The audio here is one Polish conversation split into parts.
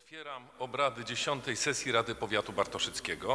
Otwieram obrady 10. sesji Rady Powiatu Bartoszyckiego.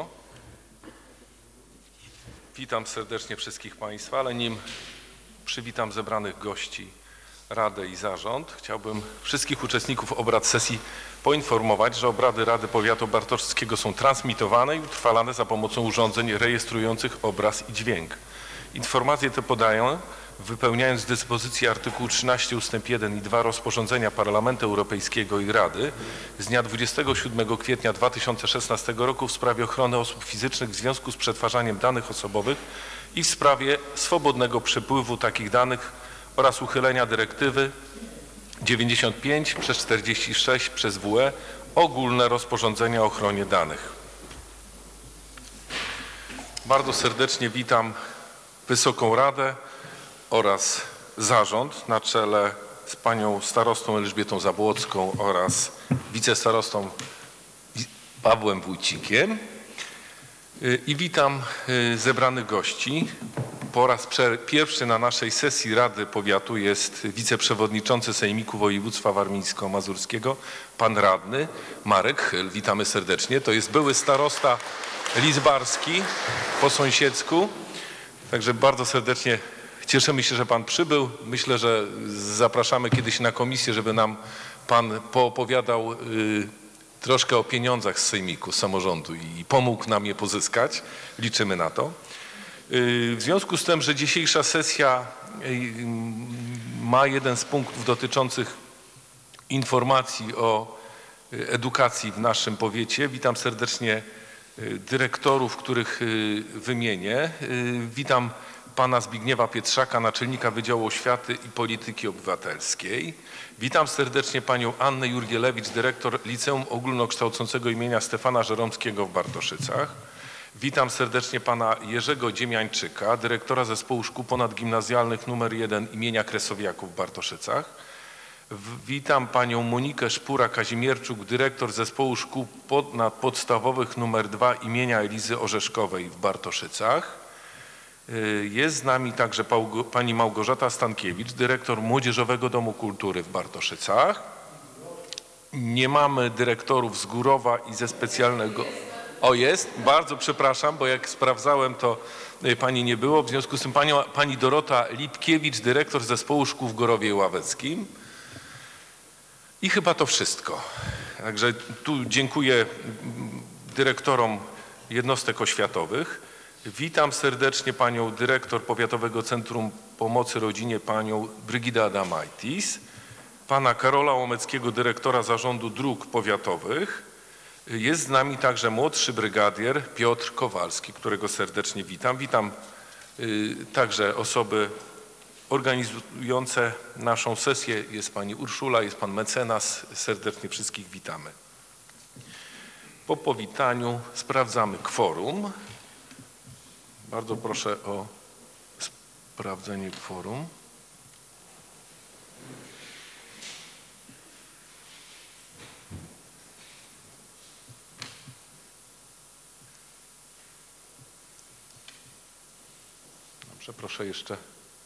Witam serdecznie wszystkich Państwa, ale nim przywitam zebranych gości, Radę i Zarząd, chciałbym wszystkich uczestników obrad sesji poinformować, że obrady Rady Powiatu Bartoszyckiego są transmitowane i utrwalane za pomocą urządzeń rejestrujących obraz i dźwięk. Informacje te podają, wypełniając dyspozycję artykułu 13 ust. 1 i 2 rozporządzenia Parlamentu Europejskiego i Rady z dnia 27 kwietnia 2016 roku w sprawie ochrony osób fizycznych w związku z przetwarzaniem danych osobowych i w sprawie swobodnego przepływu takich danych oraz uchylenia dyrektywy 95/46/WE ogólne rozporządzenia o ochronie danych. Bardzo serdecznie witam Wysoką Radę oraz Zarząd na czele z panią starostą Elżbietą Zabłocką oraz wicestarostą Pawłem Wójcikiem i witam zebranych gości. Po raz pierwszy na naszej sesji Rady Powiatu jest wiceprzewodniczący Sejmiku Województwa Warmińsko-Mazurskiego, pan radny Marek Chyl. Witamy serdecznie. To jest były starosta lidzbarski po sąsiedzku. Także bardzo serdecznie cieszymy się, że pan przybył. Myślę, że zapraszamy kiedyś na komisję, żeby nam pan poopowiadał troszkę o pieniądzach z sejmiku, z samorządu i pomógł nam je pozyskać. Liczymy na to. W związku z tym, że dzisiejsza sesja ma jeden z punktów dotyczących informacji o edukacji w naszym powiecie, witam serdecznie dyrektorów, których wymienię. Witam pana Zbigniewa Pietrzaka, naczelnika Wydziału Oświaty i Polityki Obywatelskiej. Witam serdecznie panią Annę Jurgielewicz, dyrektor Liceum Ogólnokształcącego imienia Stefana Żeromskiego w Bartoszycach. Witam serdecznie pana Jerzego Dziemiańczyka, dyrektora Zespołu Szkół Ponadgimnazjalnych nr 1 imienia Kresowiaków w Bartoszycach. Witam panią Monikę Szpura-Kazimierczuk, dyrektor Zespołu Szkół Podstawowych nr 2 imienia Elizy Orzeszkowej w Bartoszycach. Jest z nami także pani Małgorzata Stankiewicz, dyrektor Młodzieżowego Domu Kultury w Bartoszycach. Nie mamy dyrektorów z Górowa i ze specjalnego... O, jest. Bardzo przepraszam, bo jak sprawdzałem, to pani nie było. W związku z tym pani Dorota Lipkiewicz, dyrektor Zespołu Szkół w Gorowie Ławeckim. I chyba to wszystko. Także tu dziękuję dyrektorom jednostek oświatowych. Witam serdecznie panią dyrektor Powiatowego Centrum Pomocy Rodzinie, panią Brygidę Adamaitis, pana Karola Łomeckiego, dyrektora Zarządu Dróg Powiatowych. Jest z nami także młodszy brygadier Piotr Kowalski, którego serdecznie witam. Witam także osoby organizujące naszą sesję. Jest pani Urszula, jest pan mecenas. Serdecznie wszystkich witamy. Po powitaniu sprawdzamy kworum. Bardzo proszę o sprawdzenie kworum. Dobrze, proszę jeszcze.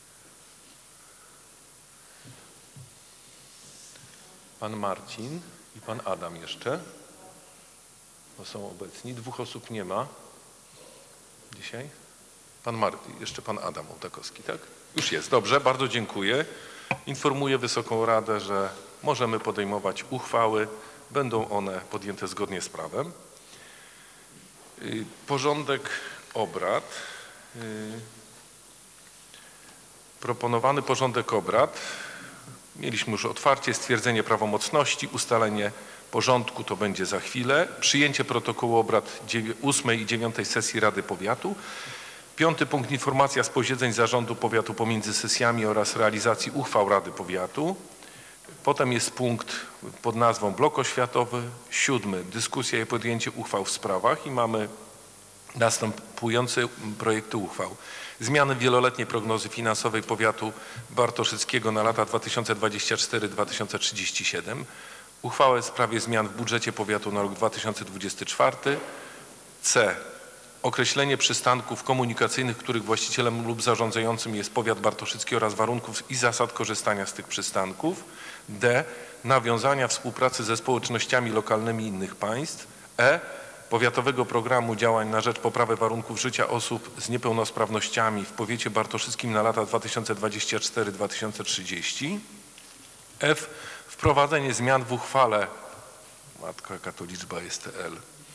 Pan Marcin i pan Adam jeszcze. Bo są obecni. Dwóch osób nie ma dzisiaj. Jeszcze pan Adam Ołtakowski, tak? Już jest. Dobrze, bardzo dziękuję. Informuję Wysoką Radę, że możemy podejmować uchwały. Będą one podjęte zgodnie z prawem. Porządek obrad. Proponowany porządek obrad. Mieliśmy już otwarcie, stwierdzenie prawomocności, ustalenie porządku to będzie za chwilę. Przyjęcie protokołu obrad 8. i 9. sesji Rady Powiatu. 5. punkt informacja z posiedzeń Zarządu Powiatu pomiędzy sesjami oraz realizacji uchwał Rady Powiatu. Potem jest punkt pod nazwą blok oświatowy. 7. dyskusja i podjęcie uchwał w sprawach i mamy następujące projekty uchwał. Zmiany wieloletniej prognozy finansowej Powiatu Bartoszyckiego na lata 2024-2037. Uchwałę w sprawie zmian w budżecie powiatu na rok 2024. C. Określenie przystanków komunikacyjnych, których właścicielem lub zarządzającym jest powiat bartoszycki oraz warunków i zasad korzystania z tych przystanków. D. nawiązania współpracy ze społecznościami lokalnymi innych państw. E. Powiatowego Programu Działań na rzecz poprawy warunków życia osób z niepełnosprawnościami w powiecie bartoszyckim na lata 2024-2030. F. Wprowadzenie zmian w uchwale, matka, jaka to liczba jest TL,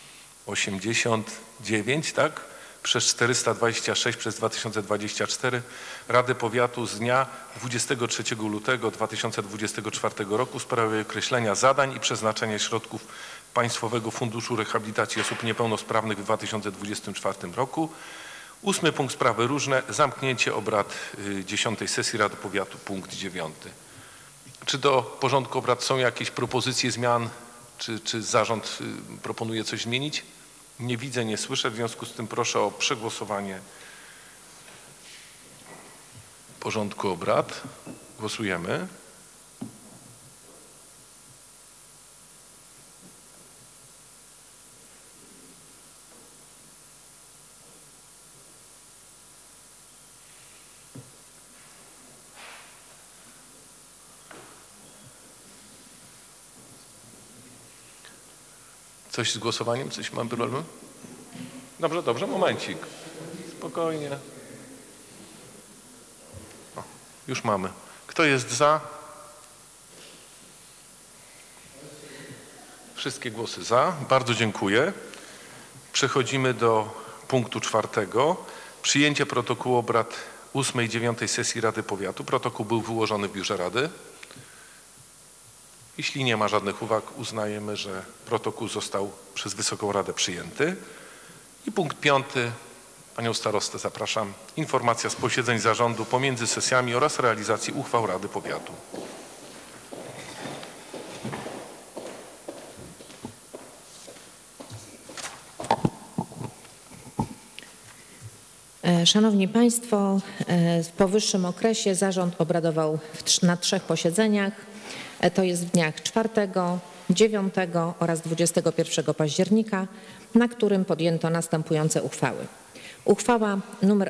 89, tak? Przez 426 przez 2024 Rady Powiatu z dnia 23 lutego 2024 roku w sprawie określenia zadań i przeznaczenia środków Państwowego Funduszu Rehabilitacji Osób Niepełnosprawnych w 2024 roku. 8. punkt sprawy różne. Zamknięcie obrad 10. sesji Rady Powiatu, punkt 9. Czy do porządku obrad są jakieś propozycje zmian? Czy zarząd proponuje coś zmienić? Nie widzę, nie słyszę, w związku z tym proszę o przegłosowanie porządku obrad. Głosujemy. Coś z głosowaniem? Coś mam problem? Dobrze, momencik. Spokojnie. O, już mamy. Kto jest za? Wszystkie głosy za. Bardzo dziękuję. Przechodzimy do punktu 4. Przyjęcie protokołu obrad 8. i 9. sesji Rady Powiatu. Protokół był wyłożony w biurze Rady. Jeśli nie ma żadnych uwag, uznajemy, że protokół został przez Wysoką Radę przyjęty. I punkt 5. Panią starostę zapraszam. Informacja z posiedzeń zarządu pomiędzy sesjami oraz realizacji uchwał Rady Powiatu. Szanowni Państwo, w powyższym okresie zarząd obradował na 3 posiedzeniach. To jest w dniach 4, 9 oraz 21 października, na którym podjęto następujące uchwały. Uchwała nr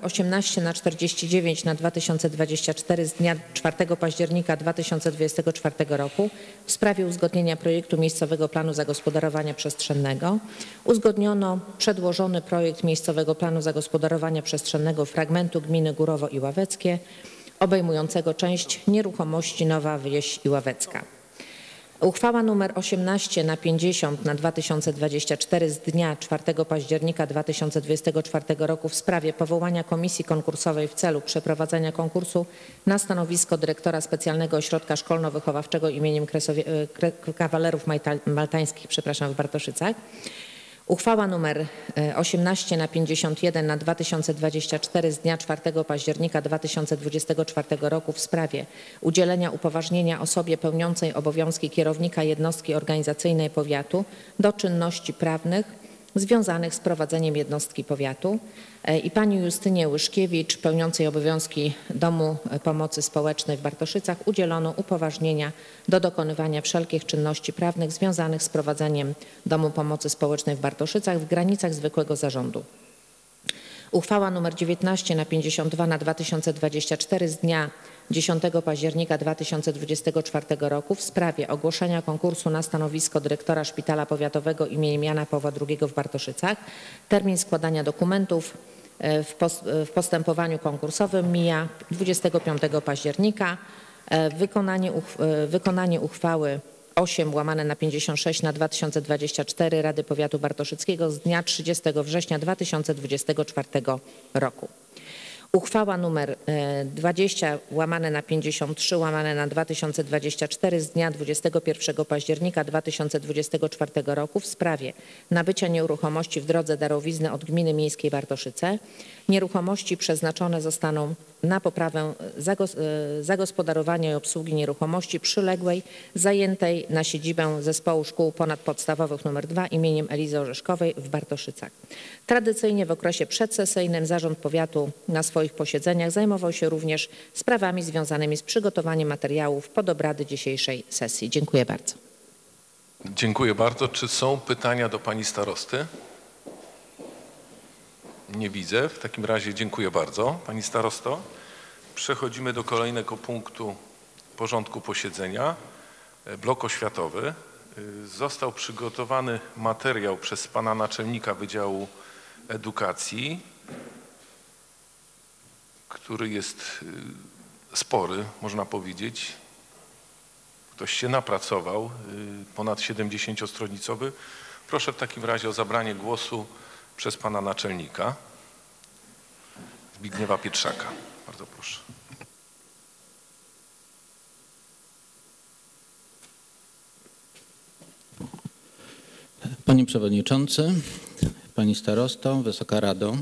18/49/2024 z dnia 4 października 2024 roku w sprawie uzgodnienia projektu miejscowego planu zagospodarowania przestrzennego. Uzgodniono przedłożony projekt miejscowego planu zagospodarowania przestrzennego fragmentu gminy Górowo i Ławeckie obejmującego część nieruchomości Nowa Wieś i Ławecka. Uchwała nr 18/50/2024 z dnia 4 października 2024 roku w sprawie powołania komisji konkursowej w celu przeprowadzenia konkursu na stanowisko dyrektora Specjalnego Ośrodka Szkolno-Wychowawczego im. Kawalerów Maltańskich w Bartoszycach. Uchwała nr 18/51/2024 z dnia 4 października 2024 roku w sprawie udzielenia upoważnienia osobie pełniącej obowiązki kierownika jednostki organizacyjnej powiatu do czynności prawnych związanych z prowadzeniem jednostki powiatu i pani Justynie Łyszkiewicz, pełniącej obowiązki Domu Pomocy Społecznej w Bartoszycach, udzielono upoważnienia do dokonywania wszelkich czynności prawnych związanych z prowadzeniem Domu Pomocy Społecznej w Bartoszycach w granicach zwykłego zarządu. Uchwała nr 19/52/2024 z dnia 10 października 2024 roku w sprawie ogłoszenia konkursu na stanowisko dyrektora Szpitala Powiatowego im. Jana Pawła II w Bartoszycach. Termin składania dokumentów w postępowaniu konkursowym mija 25 października. Wykonanie uchwały 8/56/2024 Rady Powiatu Bartoszyckiego z dnia 30 września 2024 roku. Uchwała nr 20/53/2024 z dnia 21 października 2024 roku w sprawie nabycia nieruchomości w drodze darowizny od Gminy Miejskiej Bartoszyce. Nieruchomości przeznaczone zostaną na poprawę zagospodarowania i obsługi nieruchomości przyległej zajętej na siedzibę Zespołu Szkół Ponadpodstawowych nr 2 im. Elizy Orzeszkowej w Bartoszycach. Tradycyjnie w okresie przedsesyjnym Zarząd Powiatu na swoich posiedzeniach zajmował się również sprawami związanymi z przygotowaniem materiałów pod obrady dzisiejszej sesji. Dziękuję bardzo. Dziękuję bardzo. Czy są pytania do pani starosty? Nie widzę. W takim razie dziękuję bardzo pani starosto. Przechodzimy do kolejnego punktu porządku posiedzenia. blok oświatowy. Został przygotowany materiał przez pana naczelnika Wydziału Edukacji, który jest spory, można powiedzieć. Ktoś się napracował, ponad 70-stronicowy. Proszę w takim razie o zabranie głosu przez pana naczelnika Zbigniewa Pietrzaka. Bardzo proszę. Panie Przewodniczący, Pani Starosto, Wysoka Rado.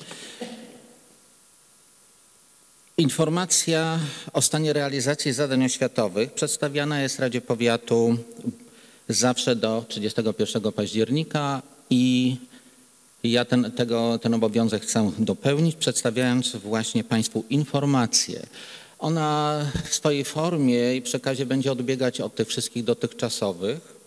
Informacja o stanie realizacji zadań oświatowych przedstawiana jest Radzie Powiatu zawsze do 31 października i ja ten obowiązek chcę dopełnić, przedstawiając właśnie Państwu informację. Ona w swojej formie i przekazie będzie odbiegać od tych wszystkich dotychczasowych.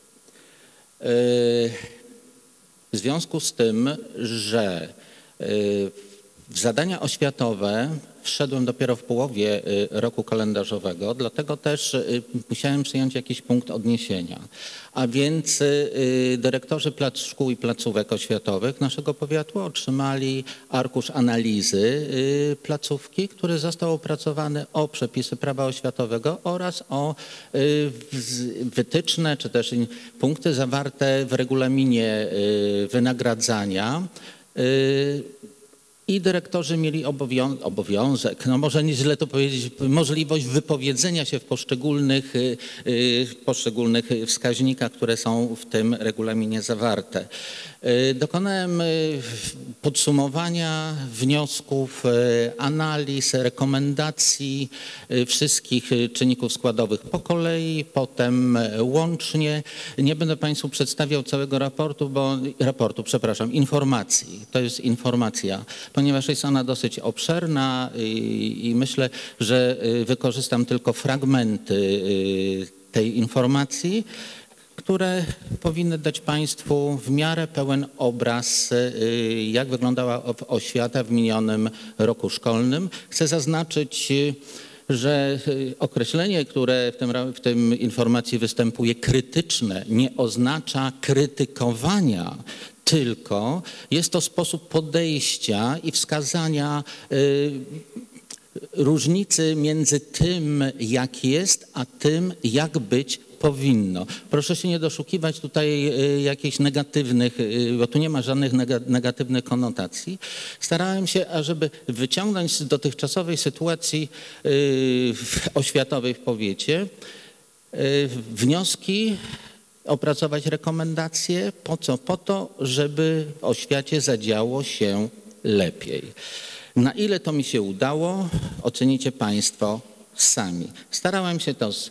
W związku z tym, że w zadania oświatowe wszedłem dopiero w połowie roku kalendarzowego, dlatego też musiałem przyjąć jakiś punkt odniesienia. A więc dyrektorzy szkół i placówek oświatowych naszego powiatu otrzymali arkusz analizy placówki, który został opracowany o przepisy prawa oświatowego oraz o wytyczne czy też punkty zawarte w regulaminie wynagradzania. I dyrektorzy mieli obowiązek, no może nieźle to powiedzieć, możliwość wypowiedzenia się w poszczególnych wskaźnikach, które są w tym regulaminie zawarte. Dokonałem podsumowania wniosków, analiz, rekomendacji wszystkich czynników składowych po kolei, potem łącznie. Nie będę Państwu przedstawiał całego informacji. To jest informacja, ponieważ jest ona dosyć obszerna i myślę, że wykorzystam tylko fragmenty tej informacji, które powinny dać Państwu w miarę pełen obraz, jak wyglądała oświata w minionym roku szkolnym. Chcę zaznaczyć, że określenie, które w tym informacji występuje, krytyczne, nie oznacza krytykowania, tylko jest to sposób podejścia i wskazania różnicy między tym, jak jest, a tym, jak być powinno. Proszę się nie doszukiwać tutaj jakichś negatywnych, bo tu nie ma żadnych negatywnych konotacji. Starałem się, ażeby wyciągnąć z dotychczasowej sytuacji oświatowej w powiecie wnioski, opracować rekomendacje. Po co? Po to, żeby w oświacie zadziało się lepiej. Na ile to mi się udało, ocenicie Państwo sami. Starałem się to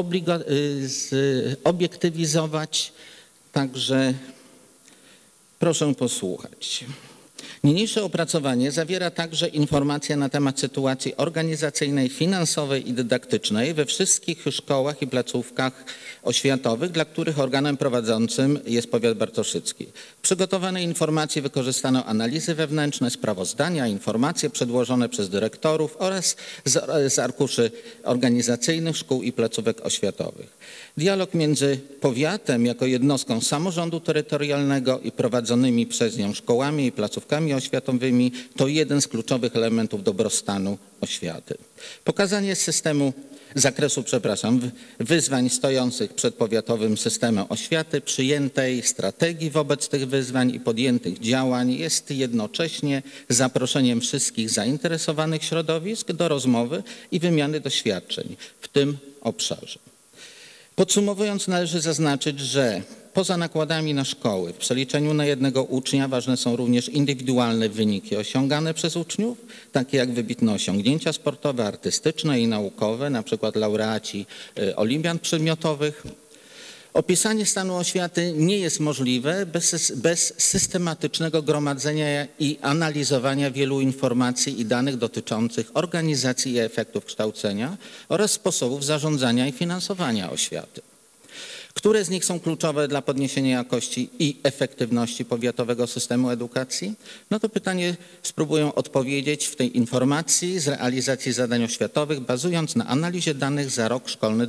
zobiektywizować, także proszę posłuchać. Niniejsze opracowanie zawiera także informacje na temat sytuacji organizacyjnej, finansowej i dydaktycznej we wszystkich szkołach i placówkach oświatowych, dla których organem prowadzącym jest powiat bartoszycki. W przygotowanej informacji wykorzystano analizy wewnętrzne, sprawozdania, informacje przedłożone przez dyrektorów oraz z arkuszy organizacyjnych szkół i placówek oświatowych. Dialog między powiatem jako jednostką samorządu terytorialnego i prowadzonymi przez nią szkołami i placówkami oświatowymi to jeden z kluczowych elementów dobrostanu oświaty. Pokazanie zakresu wyzwań stojących przed powiatowym systemem oświaty, przyjętej strategii wobec tych wyzwań i podjętych działań jest jednocześnie zaproszeniem wszystkich zainteresowanych środowisk do rozmowy i wymiany doświadczeń w tym obszarze. Podsumowując, należy zaznaczyć, że poza nakładami na szkoły w przeliczeniu na jednego ucznia ważne są również indywidualne wyniki osiągane przez uczniów, takie jak wybitne osiągnięcia sportowe, artystyczne i naukowe, na przykład laureaci olimpiad przedmiotowych. Opisanie stanu oświaty nie jest możliwe bez systematycznego gromadzenia i analizowania wielu informacji i danych dotyczących organizacji i efektów kształcenia oraz sposobów zarządzania i finansowania oświaty. Które z nich są kluczowe dla podniesienia jakości i efektywności powiatowego systemu edukacji? No to pytanie spróbuję odpowiedzieć w tej informacji z realizacji zadań oświatowych, bazując na analizie danych za rok szkolny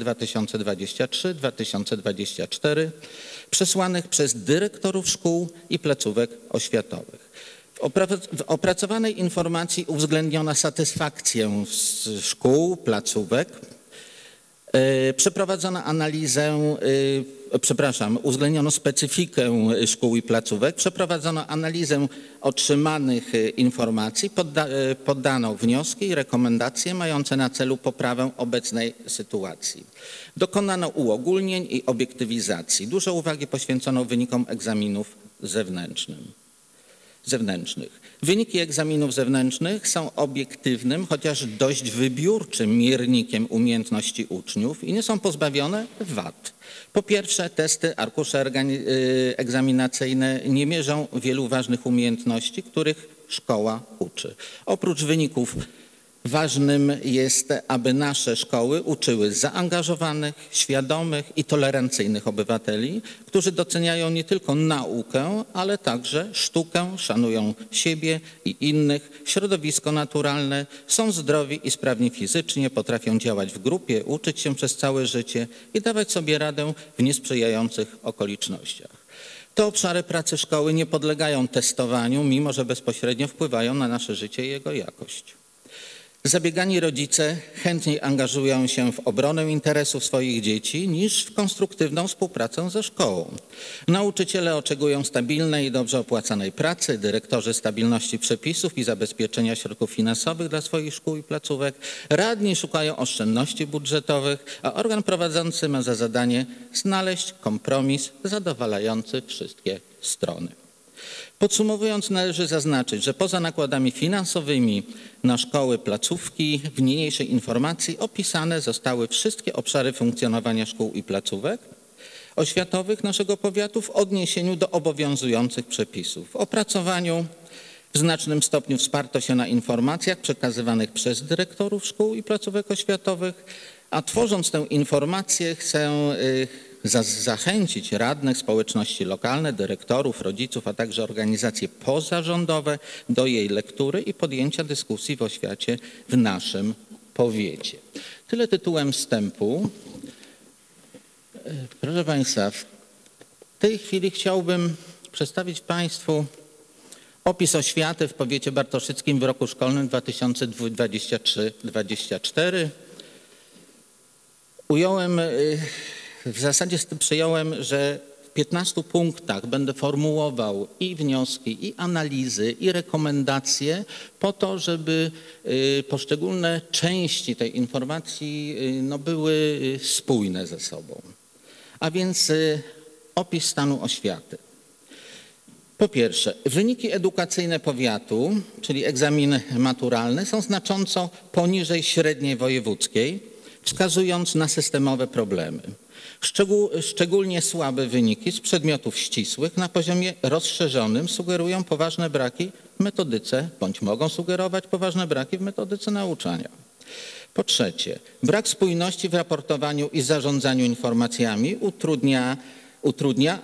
2023-2024 przesłanych przez dyrektorów szkół i placówek oświatowych. W opracowanej informacji uwzględniono satysfakcję z szkół, placówek. Uwzględniono specyfikę szkół i placówek, przeprowadzono analizę otrzymanych informacji, poddano wnioski i rekomendacje mające na celu poprawę obecnej sytuacji. Dokonano uogólnień i obiektywizacji. Dużo uwagi poświęcono wynikom egzaminów zewnętrznych. Wyniki egzaminów zewnętrznych są obiektywnym, chociaż dość wybiórczym miernikiem umiejętności uczniów i nie są pozbawione wad. Po pierwsze, testy, arkusze egzaminacyjne nie mierzą wielu ważnych umiejętności, których szkoła uczy. Oprócz wyników ważnym jest, aby nasze szkoły uczyły zaangażowanych, świadomych i tolerancyjnych obywateli, którzy doceniają nie tylko naukę, ale także sztukę, szanują siebie i innych, środowisko naturalne, są zdrowi i sprawni fizycznie, potrafią działać w grupie, uczyć się przez całe życie i dawać sobie radę w niesprzyjających okolicznościach. Te obszary pracy szkoły nie podlegają testowaniu, mimo że bezpośrednio wpływają na nasze życie i jego jakość. Zabiegani rodzice chętniej angażują się w obronę interesów swoich dzieci niż w konstruktywną współpracę ze szkołą. Nauczyciele oczekują stabilnej i dobrze opłacanej pracy, dyrektorzy stabilności przepisów i zabezpieczenia środków finansowych dla swoich szkół i placówek, radni szukają oszczędności budżetowych, a organ prowadzący ma za zadanie znaleźć kompromis zadowalający wszystkie strony. Podsumowując, należy zaznaczyć, że poza nakładami finansowymi na szkoły, placówki, w niniejszej informacji opisane zostały wszystkie obszary funkcjonowania szkół i placówek oświatowych naszego powiatu w odniesieniu do obowiązujących przepisów. W opracowaniu w znacznym stopniu wsparto się na informacjach przekazywanych przez dyrektorów szkół i placówek oświatowych, a tworząc tę informację chcę zachęcić radnych, społeczności lokalne, dyrektorów, rodziców, a także organizacje pozarządowe do jej lektury i podjęcia dyskusji w oświacie w naszym powiecie. Tyle tytułem wstępu. Proszę Państwa, w tej chwili chciałbym przedstawić Państwu opis oświaty w powiecie bartoszyckim w roku szkolnym 2023-2024. W zasadzie przyjąłem, że w 15 punktach będę formułował i wnioski, i analizy, i rekomendacje po to, żeby poszczególne części tej informacji były spójne ze sobą. A więc opis stanu oświaty. Po pierwsze, wyniki edukacyjne powiatu, czyli egzamin maturalny, są znacząco poniżej średniej wojewódzkiej, wskazując na systemowe problemy. Szczególnie słabe wyniki z przedmiotów ścisłych na poziomie rozszerzonym sugerują poważne braki w metodyce, bądź mogą sugerować poważne braki w metodyce nauczania. Po trzecie, brak spójności w raportowaniu i zarządzaniu informacjami utrudnia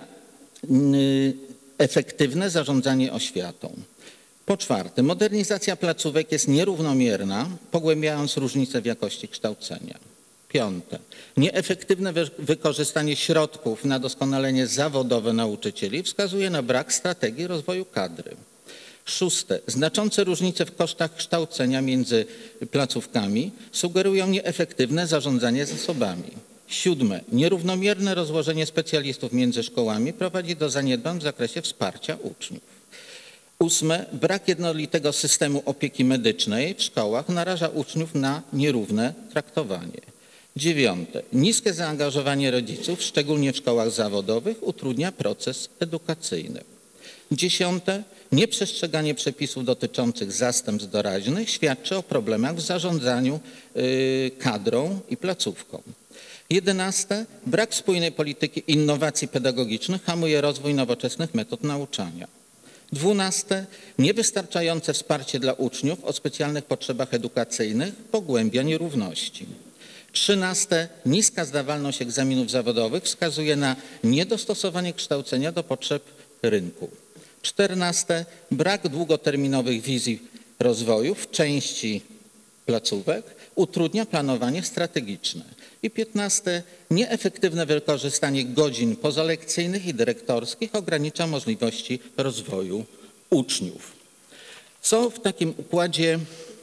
efektywne zarządzanie oświatą. Po czwarte, modernizacja placówek jest nierównomierna, pogłębiając różnice w jakości kształcenia. Piąte, nieefektywne wykorzystanie środków na doskonalenie zawodowe nauczycieli wskazuje na brak strategii rozwoju kadry. Szóste, znaczące różnice w kosztach kształcenia między placówkami sugerują nieefektywne zarządzanie zasobami. Siódme, nierównomierne rozłożenie specjalistów między szkołami prowadzi do zaniedbań w zakresie wsparcia uczniów. Ósme, brak jednolitego systemu opieki medycznej w szkołach naraża uczniów na nierówne traktowanie. Dziewiąte, niskie zaangażowanie rodziców, szczególnie w szkołach zawodowych, utrudnia proces edukacyjny. Dziesiąte, nieprzestrzeganie przepisów dotyczących zastępstw doraźnych świadczy o problemach w zarządzaniu kadrą i placówką. 11. Brak spójnej polityki innowacji pedagogicznych hamuje rozwój nowoczesnych metod nauczania. 12. Niewystarczające wsparcie dla uczniów o specjalnych potrzebach edukacyjnych pogłębia nierówności. 13. Niska zdawalność egzaminów zawodowych wskazuje na niedostosowanie kształcenia do potrzeb rynku. 14. Brak długoterminowych wizji rozwoju w części placówek utrudnia planowanie strategiczne. I 15. Nieefektywne wykorzystanie godzin pozalekcyjnych i dyrektorskich ogranicza możliwości rozwoju uczniów. Co w takim układzie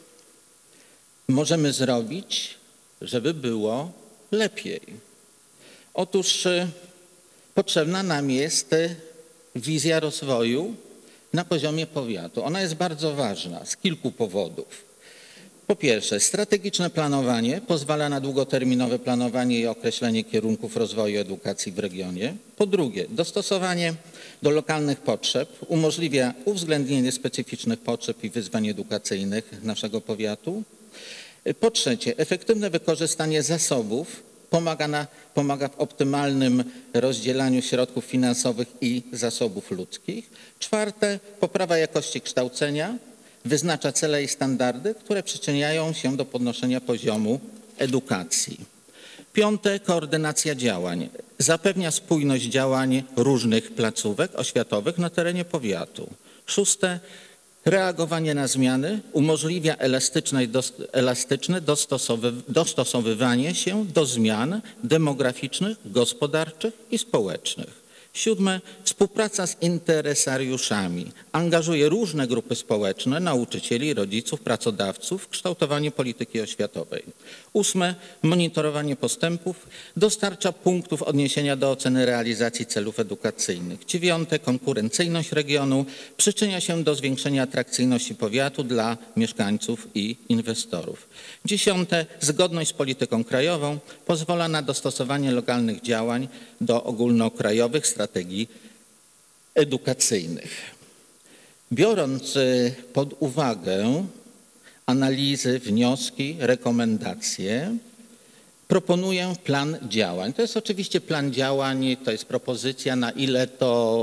możemy zrobić, żeby było lepiej? Otóż potrzebna nam jest wizja rozwoju na poziomie powiatu. Ona jest bardzo ważna z kilku powodów. Po pierwsze, strategiczne planowanie pozwala na długoterminowe planowanie i określenie kierunków rozwoju edukacji w regionie. Po drugie, dostosowanie do lokalnych potrzeb umożliwia uwzględnienie specyficznych potrzeb i wyzwań edukacyjnych naszego powiatu. Po trzecie, efektywne wykorzystanie zasobów pomaga w optymalnym rozdzielaniu środków finansowych i zasobów ludzkich. Czwarte, poprawa jakości kształcenia wyznacza cele i standardy, które przyczyniają się do podnoszenia poziomu edukacji. Piąte, koordynacja działań. Zapewnia spójność działań różnych placówek oświatowych na terenie powiatu. Szóste, reagowanie na zmiany umożliwia elastyczne dostosowywanie się do zmian demograficznych, gospodarczych i społecznych. Siódme, współpraca z interesariuszami. Angażuje różne grupy społeczne, nauczycieli, rodziców, pracodawców w kształtowaniu polityki oświatowej. Ósme, monitorowanie postępów. Dostarcza punktów odniesienia do oceny realizacji celów edukacyjnych. Dziewiąte, konkurencyjność regionu. Przyczynia się do zwiększenia atrakcyjności powiatu dla mieszkańców i inwestorów. Dziesiąte, zgodność z polityką krajową. Pozwala na dostosowanie lokalnych działań do ogólnokrajowych strategii edukacyjnych. Biorąc pod uwagę analizy, wnioski, rekomendacje, proponuję plan działań. To jest oczywiście plan działań, to jest propozycja, na ile to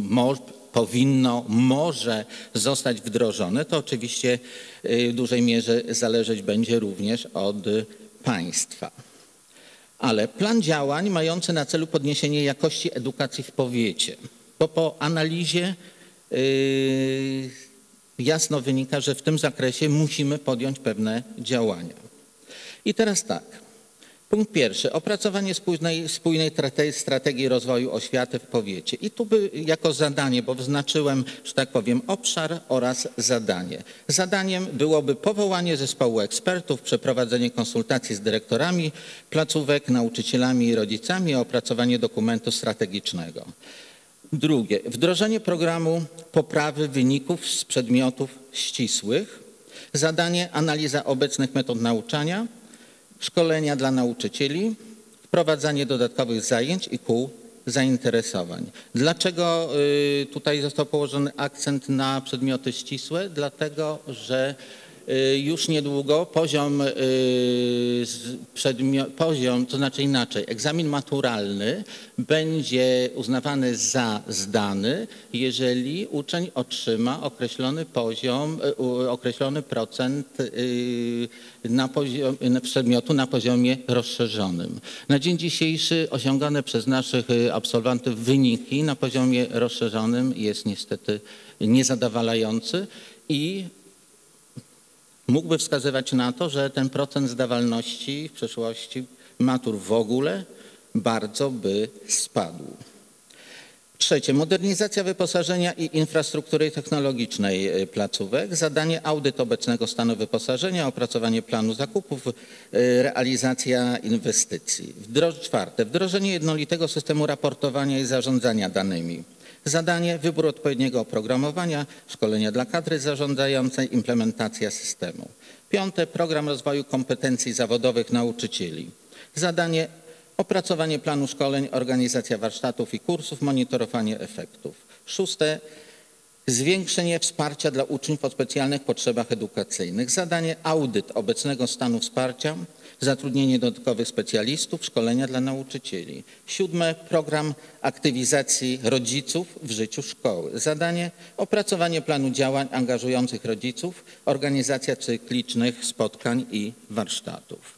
może zostać wdrożone. To oczywiście w dużej mierze zależeć będzie również od państwa. Ale plan działań mający na celu podniesienie jakości edukacji w powiecie. Bo po analizie jasno wynika, że w tym zakresie musimy podjąć pewne działania. I teraz tak. Punkt pierwszy. Opracowanie spójnej strategii rozwoju oświaty w powiecie. I tu by jako zadanie, bo wyznaczyłem, że tak powiem, obszar oraz zadanie. Zadaniem byłoby powołanie zespołu ekspertów, przeprowadzenie konsultacji z dyrektorami placówek, nauczycielami i rodzicami, opracowanie dokumentu strategicznego. Drugie. Wdrożenie programu poprawy wyników z przedmiotów ścisłych. Zadanie analiza obecnych metod nauczania. Szkolenia dla nauczycieli, wprowadzanie dodatkowych zajęć i kół zainteresowań. Dlaczego tutaj został położony akcent na przedmioty ścisłe? Dlatego, że już niedługo to znaczy inaczej, egzamin maturalny będzie uznawany za zdany, jeżeli uczeń otrzyma określony procent przedmiotu na poziomie rozszerzonym. Na dzień dzisiejszy osiągane przez naszych absolwentów wyniki na poziomie rozszerzonym jest niestety niezadowalający i mógłby wskazywać na to, że ten procent zdawalności w przyszłości matur w ogóle bardzo by spadł. Trzecie, modernizacja wyposażenia i infrastruktury technologicznej placówek. Zadanie audyt obecnego stanu wyposażenia, opracowanie planu zakupów, realizacja inwestycji. Czwarte, wdrożenie jednolitego systemu raportowania i zarządzania danymi. Zadanie, wybór odpowiedniego oprogramowania, szkolenia dla kadry zarządzającej, implementacja systemu. Piąte, program rozwoju kompetencji zawodowych nauczycieli. Zadanie, opracowanie planu szkoleń, organizacja warsztatów i kursów, monitorowanie efektów. Szóste, zwiększenie wsparcia dla uczniów o specjalnych potrzebach edukacyjnych. Zadanie, audyt obecnego stanu wsparcia, zatrudnienie dodatkowych specjalistów, szkolenia dla nauczycieli. Siódme, program aktywizacji rodziców w życiu szkoły. Zadanie, opracowanie planu działań angażujących rodziców, organizacja cyklicznych spotkań i warsztatów.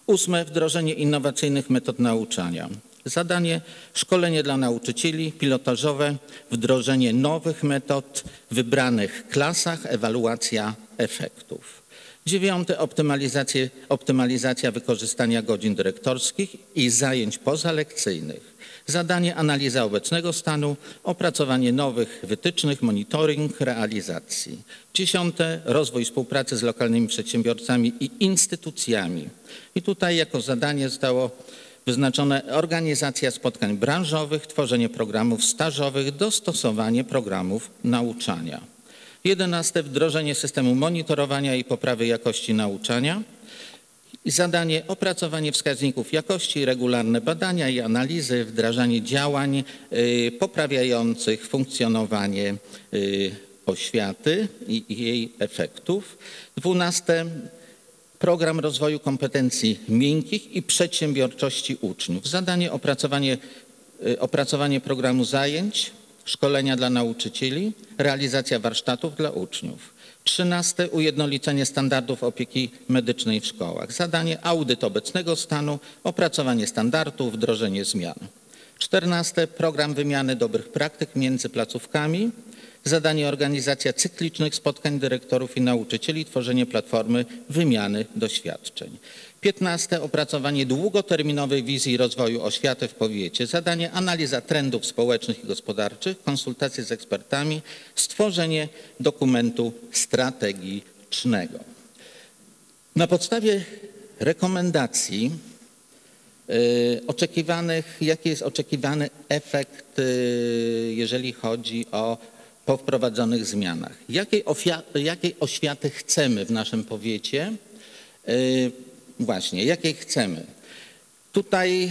8. Wdrożenie innowacyjnych metod nauczania. Zadanie: szkolenie dla nauczycieli, pilotażowe, wdrożenie nowych metod w wybranych klasach, ewaluacja efektów. 9. Optymalizacja wykorzystania godzin dyrektorskich i zajęć pozalekcyjnych. Zadanie: analiza obecnego stanu, opracowanie nowych wytycznych, monitoring realizacji. 10. Rozwój współpracy z lokalnymi przedsiębiorcami i instytucjami. I tutaj jako zadanie zostało wyznaczone organizacja spotkań branżowych, tworzenie programów stażowych, dostosowanie programów nauczania. 11. Wdrożenie systemu monitorowania i poprawy jakości nauczania. I zadanie: opracowanie wskaźników jakości, regularne badania i analizy, wdrażanie działań poprawiających funkcjonowanie oświaty i jej efektów. 12. Program rozwoju kompetencji miękkich i przedsiębiorczości uczniów. Zadanie: opracowanie programu zajęć, szkolenia dla nauczycieli, realizacja warsztatów dla uczniów. 13. Ujednolicenie standardów opieki medycznej w szkołach. Zadanie: audyt obecnego stanu, opracowanie standardów, wdrożenie zmian. 14. Program wymiany dobrych praktyk między placówkami. Zadanie: organizacja cyklicznych spotkań dyrektorów i nauczycieli, tworzenie platformy wymiany doświadczeń. 15. Opracowanie długoterminowej wizji rozwoju oświaty w powiecie. Zadanie: analiza trendów społecznych i gospodarczych, konsultacje z ekspertami, stworzenie dokumentu strategicznego. Na podstawie rekomendacji jaki jest oczekiwany efekt, jeżeli chodzi o po wprowadzonych zmianach? Jakiej oświaty chcemy w naszym powiecie? Właśnie, jakiej chcemy? Tutaj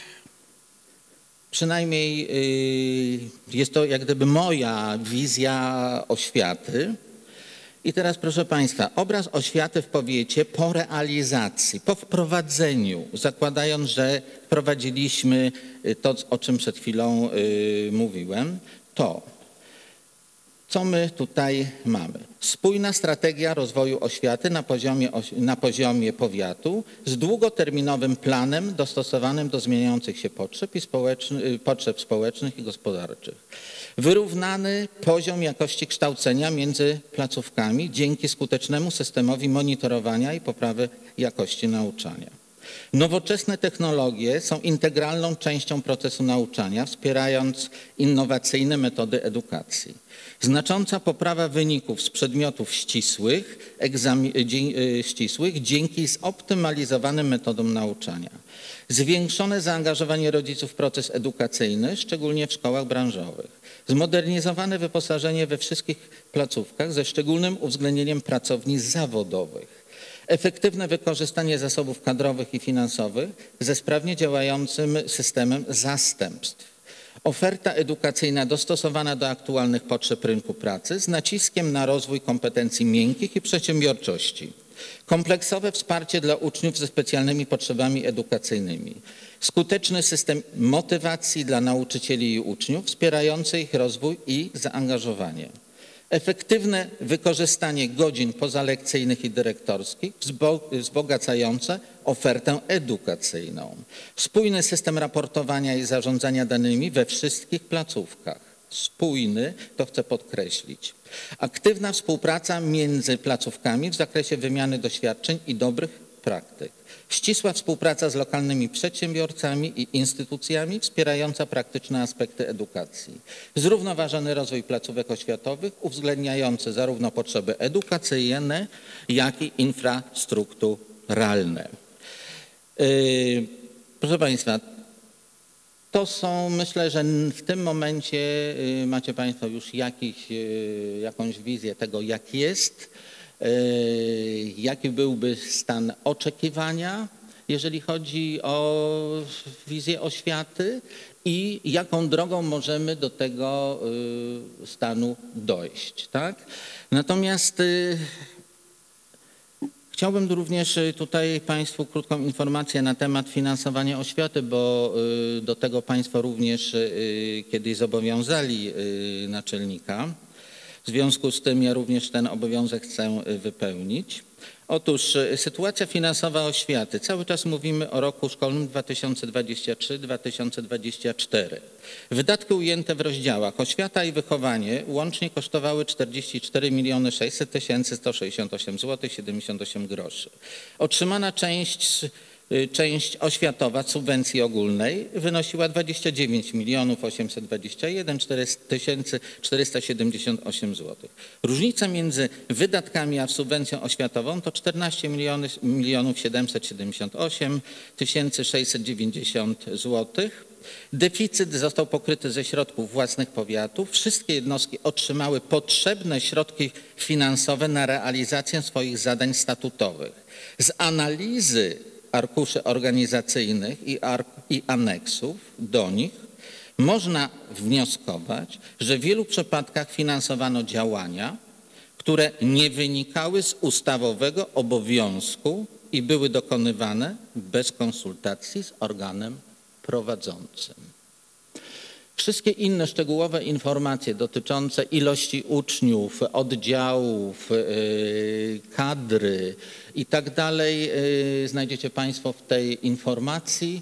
przynajmniej jest to jak gdyby moja wizja oświaty. I teraz proszę Państwa, obraz oświaty w powiecie po realizacji, po wprowadzeniu, zakładając, że wprowadziliśmy to, o czym przed chwilą mówiłem, to co my tutaj mamy? Spójna strategia rozwoju oświaty na poziomie powiatu z długoterminowym planem dostosowanym do zmieniających się potrzeb społecznych i gospodarczych. Wyrównany poziom jakości kształcenia między placówkami dzięki skutecznemu systemowi monitorowania i poprawy jakości nauczania. Nowoczesne technologie są integralną częścią procesu nauczania, wspierając innowacyjne metody edukacji. Znacząca poprawa wyników z przedmiotów ścisłych dzięki zoptymalizowanym metodom nauczania. Zwiększone zaangażowanie rodziców w proces edukacyjny, szczególnie w szkołach branżowych. Zmodernizowane wyposażenie we wszystkich placówkach ze szczególnym uwzględnieniem pracowni zawodowych. Efektywne wykorzystanie zasobów kadrowych i finansowych ze sprawnie działającym systemem zastępstw. Oferta edukacyjna dostosowana do aktualnych potrzeb rynku pracy z naciskiem na rozwój kompetencji miękkich i przedsiębiorczości. Kompleksowe wsparcie dla uczniów ze specjalnymi potrzebami edukacyjnymi. Skuteczny system motywacji dla nauczycieli i uczniów wspierający ich rozwój i zaangażowanie. Efektywne wykorzystanie godzin pozalekcyjnych i dyrektorskich wzbogacające ofertę edukacyjną. Spójny system raportowania i zarządzania danymi we wszystkich placówkach. Spójny, to chcę podkreślić. Aktywna współpraca między placówkami w zakresie wymiany doświadczeń i dobrych praktyk. Ścisła współpraca z lokalnymi przedsiębiorcami i instytucjami wspierająca praktyczne aspekty edukacji. Zrównoważony rozwój placówek oświatowych uwzględniający zarówno potrzeby edukacyjne, jak i infrastrukturalne. Proszę Państwa, to są, myślę, że w tym momencie macie Państwo już jakąś wizję tego, jak jest. Jaki byłby stan oczekiwania, jeżeli chodzi o wizję oświaty i jaką drogą możemy do tego stanu dojść, tak? Natomiast chciałbym również tutaj Państwu krótką informację na temat finansowania oświaty, bo do tego Państwo również kiedyś zobowiązali naczelnika. W związku z tym ja również ten obowiązek chcę wypełnić. Otóż sytuacja finansowa oświaty. Cały czas mówimy o roku szkolnym 2023-2024. Wydatki ujęte w rozdziałach oświata i wychowanie łącznie kosztowały 44 600 168 zł 78 groszy. Otrzymana część oświatowa subwencji ogólnej wynosiła 29 821 478 zł. Różnica między wydatkami a subwencją oświatową to 14 778 690 zł. Deficyt został pokryty ze środków własnych powiatów. Wszystkie jednostki otrzymały potrzebne środki finansowe na realizację swoich zadań statutowych. Z analizy arkuszy organizacyjnych i aneksów do nich można wnioskować, że w wielu przypadkach finansowano działania, które nie wynikały z ustawowego obowiązku i były dokonywane bez konsultacji z organem prowadzącym. Wszystkie inne szczegółowe informacje dotyczące ilości uczniów, oddziałów, kadry i tak dalej znajdziecie Państwo w tej informacji.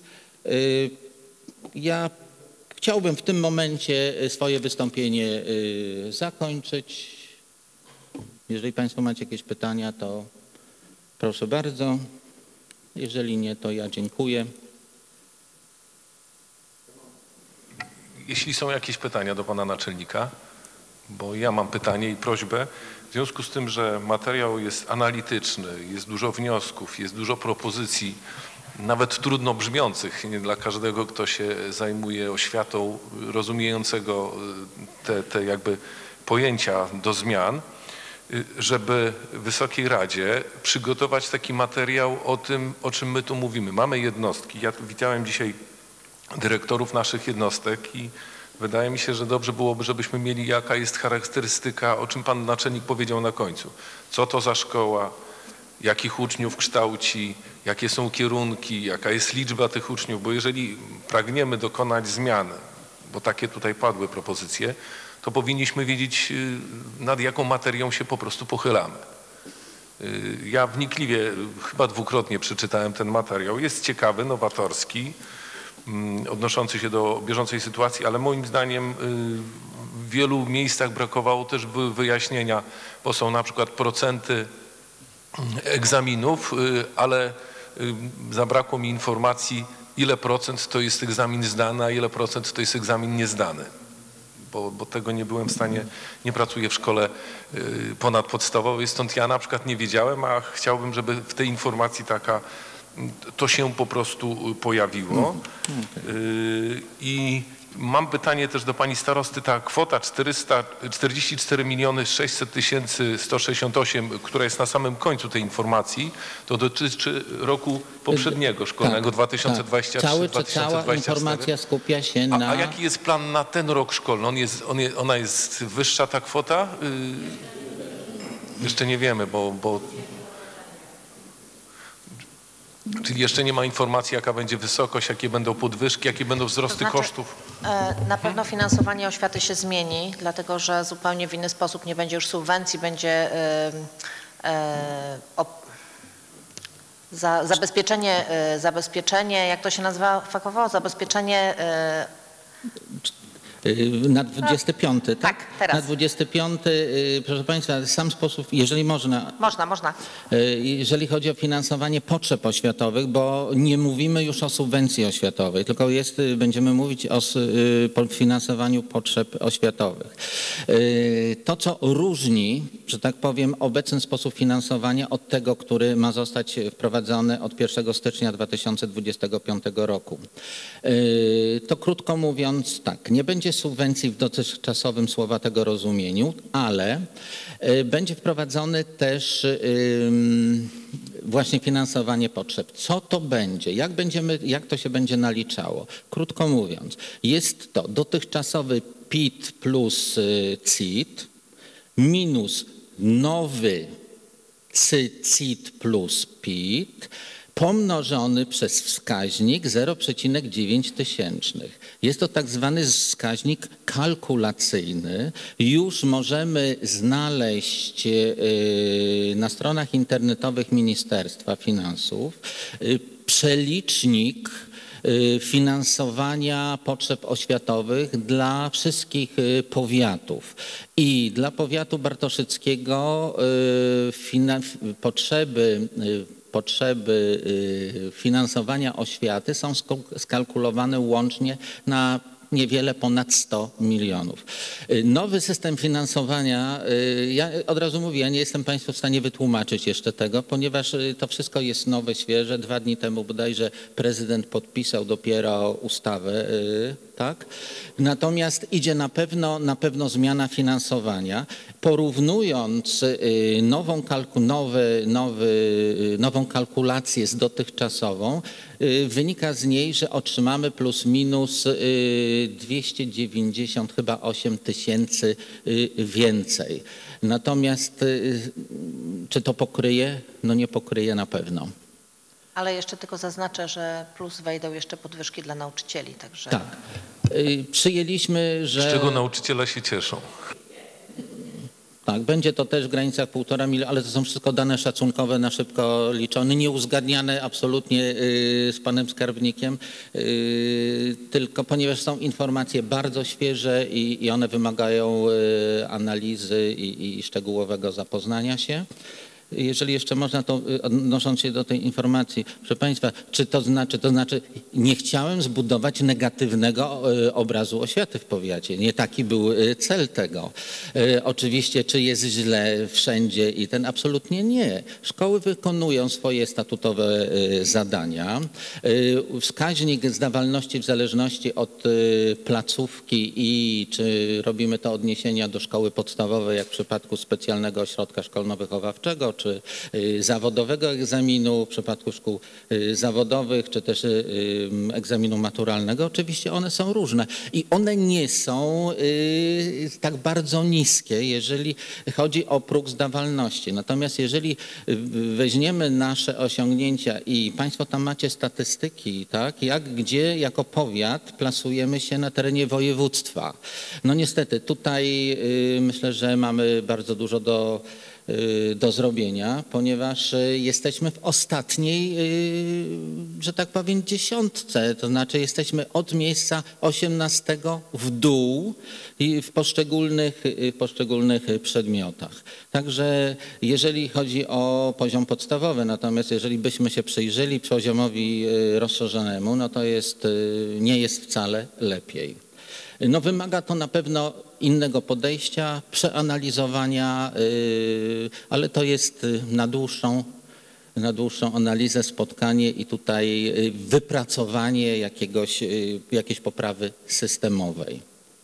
Ja chciałbym w tym momencie swoje wystąpienie zakończyć. Jeżeli Państwo macie jakieś pytania, to proszę bardzo. Jeżeli nie, to ja dziękuję. Jeśli są jakieś pytania do pana naczelnika, bo ja mam pytanie i prośbę, w związku z tym, że materiał jest analityczny, jest dużo wniosków, jest dużo propozycji, nawet trudno brzmiących, nie dla każdego, kto się zajmuje oświatą, rozumiejącego te jakby pojęcia do zmian, żeby Wysokiej Radzie przygotować taki materiał o tym, o czym my tu mówimy. Mamy jednostki. Ja widziałem dzisiaj dyrektorów naszych jednostek i wydaje mi się, że dobrze byłoby, żebyśmy mieli, jaka jest charakterystyka, o czym pan naczelnik powiedział na końcu. Co to za szkoła, jakich uczniów kształci, jakie są kierunki, jaka jest liczba tych uczniów, bo jeżeli pragniemy dokonać zmian, bo takie tutaj padły propozycje, to powinniśmy wiedzieć, nad jaką materią się po prostu pochylamy. Ja wnikliwie, chyba dwukrotnie przeczytałem ten materiał. Jest ciekawy, nowatorski, odnoszący się do bieżącej sytuacji, ale moim zdaniem w wielu miejscach brakowało też wyjaśnienia, bo są na przykład procenty egzaminów, ale zabrakło mi informacji, ile procent to jest egzamin zdany, a ile procent to jest egzamin niezdany. Bo tego nie byłem w stanie, nie pracuję w szkole ponadpodstawowej, stąd ja na przykład nie wiedziałem, a chciałbym, żeby w tej informacji to się po prostu pojawiło. I mam pytanie też do pani starosty. Ta kwota 44 600 168, która jest na samym końcu tej informacji, to dotyczy roku poprzedniego szkolnego, 2023-2024. Cała informacja skupia się na... A jaki jest plan na ten rok szkolny? Ona jest wyższa, ta kwota? Jeszcze nie wiemy, bo czyli jeszcze nie ma informacji, jaka będzie wysokość, jakie będą podwyżki, jakie będą wzrosty kosztów? Na pewno finansowanie oświaty się zmieni, dlatego że zupełnie w inny sposób nie będzie już subwencji, będzie zabezpieczenie, jak to się nazywa fachowo? Zabezpieczenie... Na 25, tak? Tak, teraz. Na 25, proszę Państwa, sam sposób, jeżeli można. Można. Jeżeli chodzi o finansowanie potrzeb oświatowych, bo nie mówimy już o subwencji oświatowej, tylko będziemy mówić o finansowaniu potrzeb oświatowych. To, co różni, że tak powiem, obecny sposób finansowania od tego, który ma zostać wprowadzony od 1 stycznia 2025 roku. To krótko mówiąc tak, nie będzie subwencji w dotychczasowym słowatego rozumieniu, ale będzie wprowadzony też właśnie finansowanie potrzeb. Co to będzie? Jak to się będzie naliczało? Krótko mówiąc, jest to dotychczasowy PIT plus CIT minus nowy CIT plus PIT pomnożony przez wskaźnik 0,9 tysięcznych. Jest to tak zwany wskaźnik kalkulacyjny. Już możemy znaleźć na stronach internetowych Ministerstwa Finansów przelicznik finansowania potrzeb oświatowych dla wszystkich powiatów. I dla powiatu bartoszyckiego potrzeby finansowania oświaty są skalkulowane łącznie na niewiele ponad 100 milionów. Nowy system finansowania, ja od razu mówię, ja nie jestem Państwu w stanie wytłumaczyć jeszcze tego, ponieważ to wszystko jest nowe, świeże. 2 dni temu bodajże prezydent podpisał dopiero ustawę, tak? Natomiast idzie na pewno zmiana finansowania. Porównując nową kalkulację z dotychczasową, wynika z niej, że otrzymamy plus minus 290 chyba 8 tysięcy więcej. Natomiast czy to pokryje? No nie pokryje na pewno. Ale jeszcze tylko zaznaczę, że plus wejdą jeszcze podwyżki dla nauczycieli. Także... Tak. Przyjęliśmy, że... Z czego nauczyciele się cieszą? Tak, będzie to też w granicach 1,5 miliona, ale to są wszystko dane szacunkowe, na szybko liczone, nieuzgadniane absolutnie z panem skarbnikiem, tylko ponieważ są informacje bardzo świeże i one wymagają analizy i szczegółowego zapoznania się. Jeżeli jeszcze można, to odnosząc się do tej informacji, proszę Państwa, to znaczy nie chciałem zbudować negatywnego obrazu oświaty w powiacie. Nie taki był cel tego. Oczywiście, czy jest źle wszędzie i absolutnie nie. Szkoły wykonują swoje statutowe zadania. Wskaźnik zdawalności w zależności od placówki i czy robimy to odniesienia do szkoły podstawowej, jak w przypadku specjalnego ośrodka szkolno-wychowawczego, czy zawodowego egzaminu w przypadku szkół zawodowych, czy też egzaminu maturalnego. Oczywiście one są różne i one nie są tak bardzo niskie, jeżeli chodzi o próg zdawalności. Natomiast jeżeli weźmiemy nasze osiągnięcia i Państwo tam macie statystyki, tak, gdzie jako powiat plasujemy się na terenie województwa. No niestety tutaj myślę, że mamy bardzo dużo do zrobienia, ponieważ jesteśmy w ostatniej, że tak powiem, dziesiątce, to znaczy jesteśmy od miejsca 18 w dół w poszczególnych przedmiotach. Także jeżeli chodzi o poziom podstawowy, natomiast jeżeli byśmy się przyjrzeli poziomowi rozszerzonemu, no to nie jest wcale lepiej. No wymaga to na pewno innego podejścia, przeanalizowania, ale to jest na dłuższą analizę, spotkanie i tutaj wypracowanie jakiejś poprawy systemowej.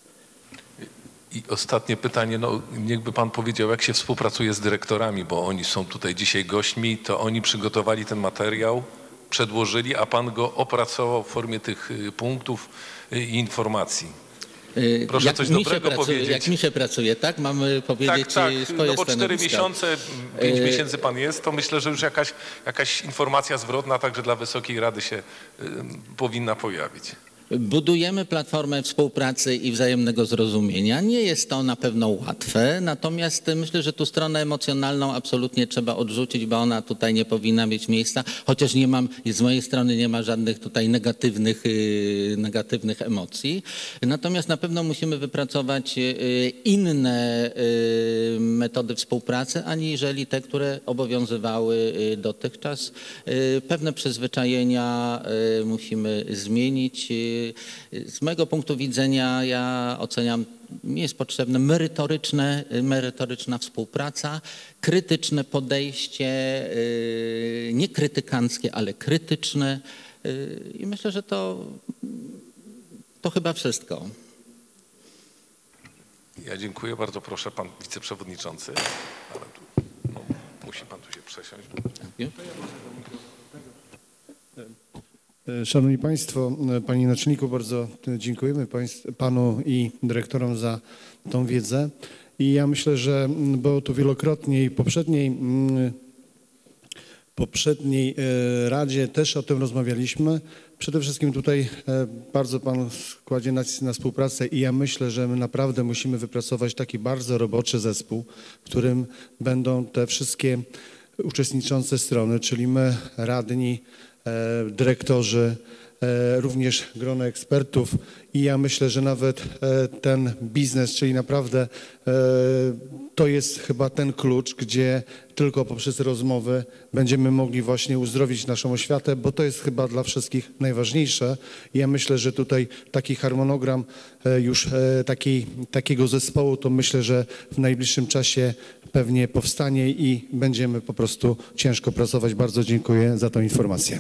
I ostatnie pytanie, no niechby Pan powiedział, jak się współpracuje z dyrektorami, bo oni są tutaj dzisiaj gośćmi, to oni przygotowali ten materiał, przedłożyli, a Pan go opracował w formie tych punktów i informacji. Proszę coś dobrego powiedzieć. Jak mi się pracuje, tak? Mamy powiedzieć swoje no bo 4 stanowiska. miesiące, 5 miesięcy Pan jest, to myślę, że już jakaś informacja zwrotna także dla Wysokiej Rady się powinna pojawić. Budujemy platformę współpracy i wzajemnego zrozumienia. Nie jest to na pewno łatwe, natomiast myślę, że tu stronę emocjonalną absolutnie trzeba odrzucić, bo ona tutaj nie powinna mieć miejsca, chociaż z mojej strony nie ma żadnych tutaj negatywnych emocji. Natomiast na pewno musimy wypracować inne metody współpracy, aniżeli te, które obowiązywały dotychczas. Pewne przyzwyczajenia musimy zmienić. Z mojego punktu widzenia ja oceniam, nie jest potrzebna merytoryczna współpraca, krytyczne podejście, nie krytykanckie, ale krytyczne i myślę, że to chyba wszystko. Ja dziękuję, bardzo proszę Pan Wiceprzewodniczący, ale musi Pan tu się przesiąść. Szanowni Państwo, Panie Naczelniku, bardzo dziękujemy Panu i dyrektorom za tą wiedzę. I ja myślę, że było tu wielokrotnie i w poprzedniej Radzie też o tym rozmawialiśmy. Przede wszystkim tutaj bardzo Pan kładzie nacisk na współpracę i ja myślę, że my naprawdę musimy wypracować taki bardzo roboczy zespół, w którym będą te wszystkie uczestniczące strony, czyli my, radni, dyrektorzy, również grono ekspertów i ja myślę, że nawet ten biznes, czyli naprawdę to jest chyba ten klucz, gdzie tylko poprzez rozmowy będziemy mogli właśnie uzdrowić naszą oświatę, bo to jest chyba dla wszystkich najważniejsze. I ja myślę, że tutaj taki harmonogram już takiego zespołu, to myślę, że w najbliższym czasie pewnie powstanie i będziemy po prostu ciężko pracować. Bardzo dziękuję za tę informację.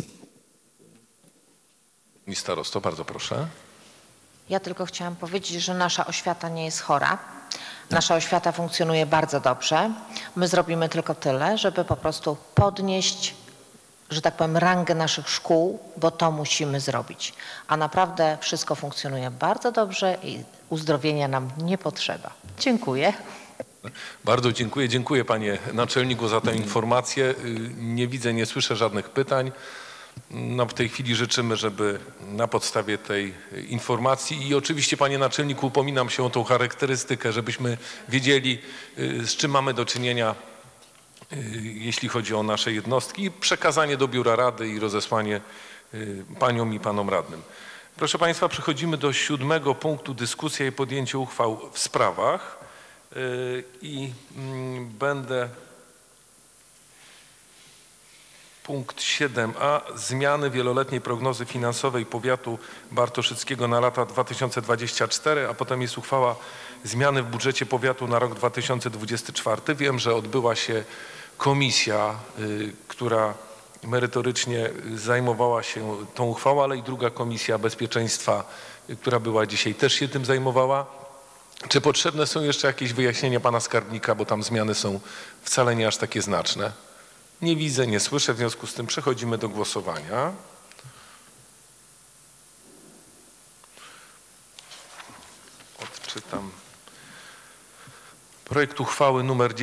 Pani starosto, bardzo proszę. Ja tylko chciałam powiedzieć, że nasza oświata nie jest chora. Nasza oświata funkcjonuje bardzo dobrze. My zrobimy tylko tyle, żeby po prostu podnieść, że tak powiem, rangę naszych szkół, bo to musimy zrobić. A naprawdę wszystko funkcjonuje bardzo dobrze i uzdrowienia nam nie potrzeba. Dziękuję. Bardzo dziękuję. Dziękuję panie naczelniku za tę informację. Nie widzę, nie słyszę żadnych pytań. No, w tej chwili życzymy, żeby na podstawie tej informacji i oczywiście panie naczelniku upominam się o tą charakterystykę, żebyśmy wiedzieli, z czym mamy do czynienia, jeśli chodzi o nasze jednostki, przekazanie do biura rady i rozesłanie paniom i panom radnym. Proszę państwa, przechodzimy do 7. punktu: dyskusja i podjęcie uchwał w sprawach i będę punkt 7a. Zmiany wieloletniej prognozy finansowej powiatu bartoszyckiego na lata 2024, a potem jest uchwała zmiany w budżecie powiatu na rok 2024. Wiem, że odbyła się komisja, która merytorycznie zajmowała się tą uchwałą, ale i druga komisja bezpieczeństwa, która była dzisiaj, też się tym zajmowała. Czy potrzebne są jeszcze jakieś wyjaśnienia pana skarbnika, bo tam zmiany są wcale nie aż takie znaczne? Nie widzę, nie słyszę, w związku z tym przechodzimy do głosowania. Odczytam. Projekt uchwały nr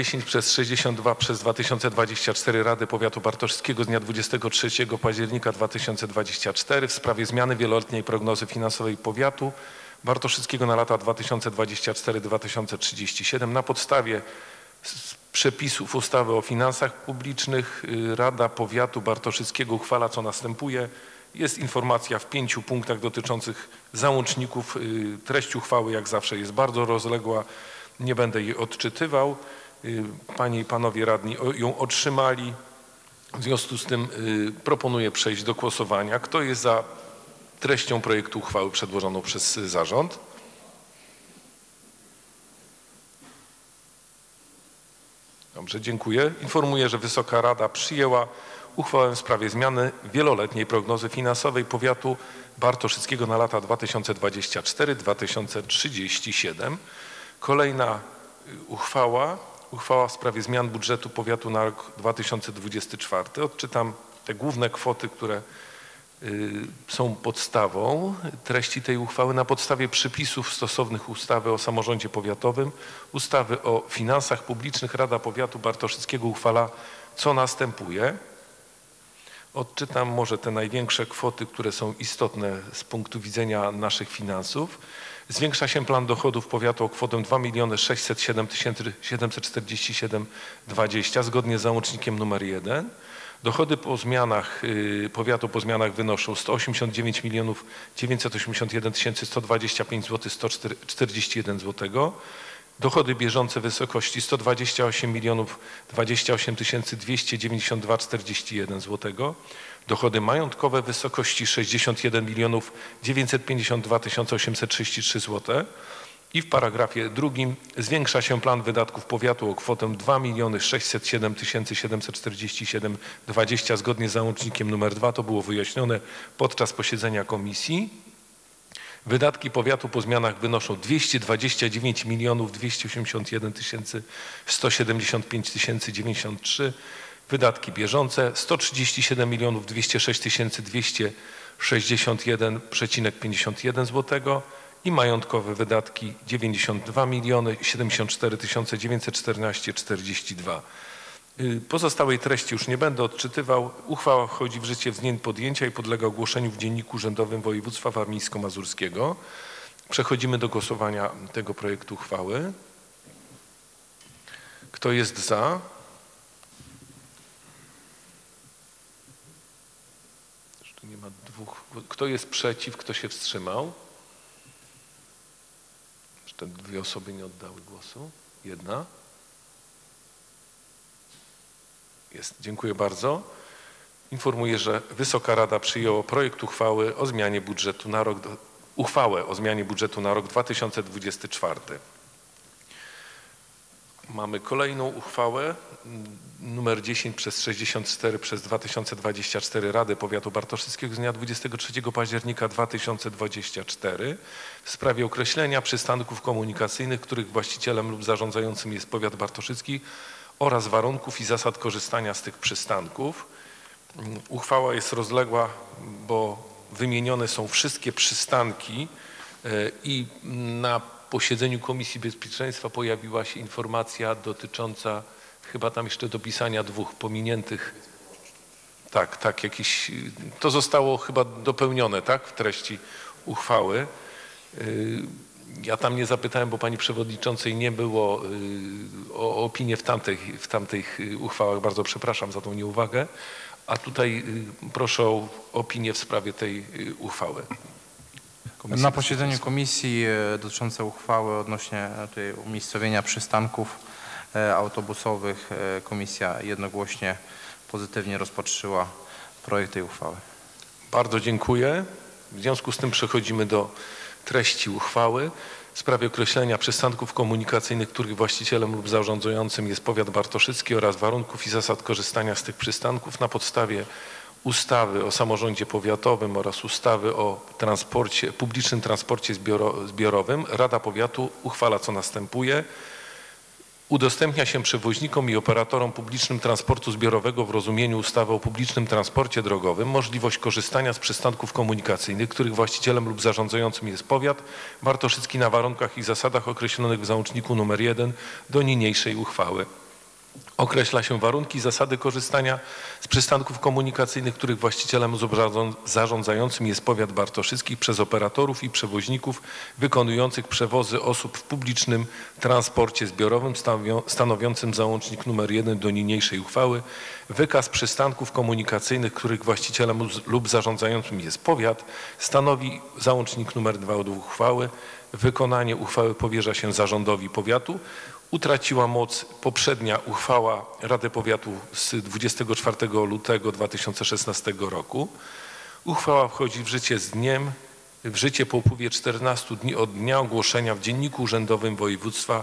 10/62/2024 Rady Powiatu Bartoszyckiego z dnia 23 października 2024 w sprawie zmiany wieloletniej prognozy finansowej powiatu bartoszyckiego na lata 2024-2037 na podstawie przepisów ustawy o finansach publicznych. Rada Powiatu Bartoszyckiego uchwala, co następuje. Jest informacja w 5 punktach dotyczących załączników. Treść uchwały jak zawsze jest bardzo rozległa. Nie będę jej odczytywał. Panie i panowie radni ją otrzymali. W związku z tym proponuję przejść do głosowania. Kto jest za treścią projektu uchwały przedłożoną przez zarząd? Dobrze, dziękuję. Informuję, że Wysoka Rada przyjęła uchwałę w sprawie zmiany wieloletniej prognozy finansowej powiatu bartoszyckiego na lata 2024-2037. Kolejna uchwała w sprawie zmian budżetu powiatu na rok 2024. Odczytam te główne kwoty, które są podstawą treści tej uchwały. Na podstawie przepisów stosownych ustawy o samorządzie powiatowym, ustawy o finansach publicznych Rada Powiatu Bartoszyckiego uchwala, co następuje. Odczytam może te największe kwoty, które są istotne z punktu widzenia naszych finansów. Zwiększa się plan dochodów powiatu o kwotę 2 607 747,20 zgodnie z załącznikiem nr 1. Dochody po zmianach powiatu po zmianach wynoszą 189 981 125 zł 141 zł. Dochody bieżące w wysokości 128 028 292,41 zł. Dochody majątkowe w wysokości 61 952 833 zł. I w paragrafie drugim zwiększa się plan wydatków powiatu o kwotę 2 607 747,20 zgodnie z załącznikiem nr 2. To było wyjaśnione podczas posiedzenia komisji. Wydatki powiatu po zmianach wynoszą 229 281 175 093. Wydatki bieżące 137 206 261,51 zł. I majątkowe wydatki 92 74 914,42. Pozostałej treści już nie będę odczytywał. Uchwała wchodzi w życie z dniem podjęcia i podlega ogłoszeniu w Dzienniku Urzędowym Województwa Warmińsko-Mazurskiego. Przechodzimy do głosowania tego projektu uchwały. Kto jest za? Jeszcze nie ma dwóch. Kto jest przeciw? Kto się wstrzymał? Jeszcze dwie osoby nie oddały głosu. Jedna. Jest. Dziękuję bardzo. Informuję, że Wysoka Rada przyjęła projekt uchwałę o zmianie budżetu na rok 2024. Mamy kolejną uchwałę numer 10/64/2024 Rady Powiatu Bartoszyckiego z dnia 23 października 2024 w sprawie określenia przystanków komunikacyjnych, których właścicielem lub zarządzającym jest powiat bartoszycki oraz warunków i zasad korzystania z tych przystanków. Uchwała jest rozległa, bo wymienione są wszystkie przystanki i na posiedzeniu Komisji Bezpieczeństwa pojawiła się informacja dotycząca chyba tam jeszcze dopisania dwóch pominiętych. Tak, jakiś, to zostało chyba dopełnione, tak, w treści uchwały. Ja tam nie zapytałem, bo pani przewodniczącej nie było o opinię w tamtych uchwałach. Bardzo przepraszam za tą nieuwagę. A tutaj proszę o opinię w sprawie tej uchwały. Na posiedzeniu komisji dotyczące uchwały odnośnie tutaj umiejscowienia przystanków autobusowych komisja jednogłośnie pozytywnie rozpatrzyła projekt tej uchwały. Bardzo dziękuję. W związku z tym przechodzimy do treści uchwały w sprawie określenia przystanków komunikacyjnych, których właścicielem lub zarządzającym jest powiat bartoszycki oraz warunków i zasad korzystania z tych przystanków na podstawie ustawy o samorządzie powiatowym oraz ustawy o publicznym transporcie zbiorowym. Rada Powiatu uchwala, co następuje. Udostępnia się przewoźnikom i operatorom publicznym transportu zbiorowego w rozumieniu ustawy o publicznym transporcie drogowym możliwość korzystania z przystanków komunikacyjnych, których właścicielem lub zarządzającym jest powiat bartoszycki na warunkach i zasadach określonych w załączniku nr 1 do niniejszej uchwały. Określa się warunki i zasady korzystania z przystanków komunikacyjnych, których właścicielem lub zarządzającym jest powiat bartoszycki przez operatorów i przewoźników wykonujących przewozy osób w publicznym transporcie zbiorowym stanowiącym załącznik nr 1 do niniejszej uchwały. Wykaz przystanków komunikacyjnych, których właścicielem lub zarządzającym jest powiat, stanowi załącznik nr 2 do uchwały. Wykonanie uchwały powierza się zarządowi powiatu. Utraciła moc poprzednia uchwała Rady Powiatu z 24 lutego 2016 roku. Uchwała wchodzi w życie po upływie 14 dni od dnia ogłoszenia w Dzienniku Urzędowym Województwa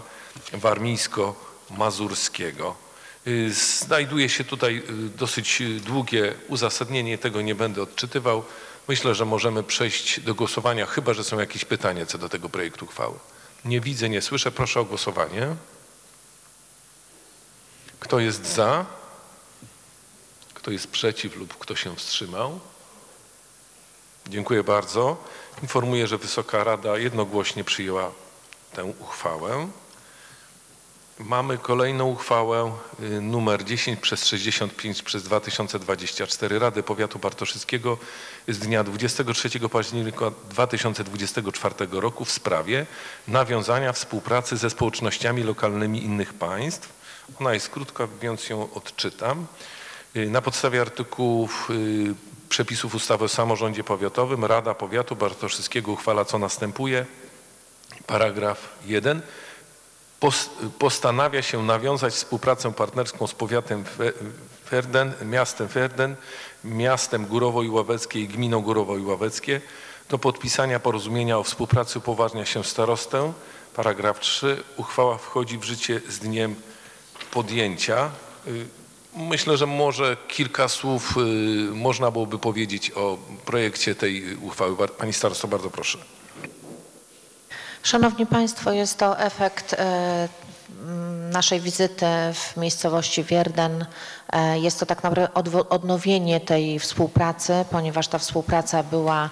Warmińsko-Mazurskiego. Znajduje się tutaj dosyć długie uzasadnienie, tego nie będę odczytywał. Myślę, że możemy przejść do głosowania, chyba że są jakieś pytania co do tego projektu uchwały. Nie widzę, nie słyszę. Proszę o głosowanie. Kto jest za? Kto jest przeciw lub kto się wstrzymał? Dziękuję bardzo. Informuję, że Wysoka Rada jednogłośnie przyjęła tę uchwałę. Mamy kolejną uchwałę numer 10/65/2024 Rady Powiatu Bartoszyckiego z dnia 23 października 2024 roku w sprawie nawiązania współpracy ze społecznościami lokalnymi innych państw. Ona jest krótka, więc ją odczytam. Na podstawie artykułów przepisów ustawy o samorządzie powiatowym Rada Powiatu Bartoszyckiego uchwala, co następuje. Paragraf 1. Postanawia się nawiązać współpracę partnerską z powiatem Ferden, miastem Ferden, miastem Górowo i Ławeckie i gminą Górowo i Ławeckie. Do podpisania porozumienia o współpracy upoważnia się starostę. Paragraf 3. Uchwała wchodzi w życie z dniem podjęcia. Myślę, że może kilka słów można byłoby powiedzieć o projekcie tej uchwały. Pani starosto, bardzo proszę. Szanowni Państwo, jest to efekt naszej wizyty w miejscowości Wierden. Jest to tak naprawdę odnowienie tej współpracy, ponieważ ta współpraca była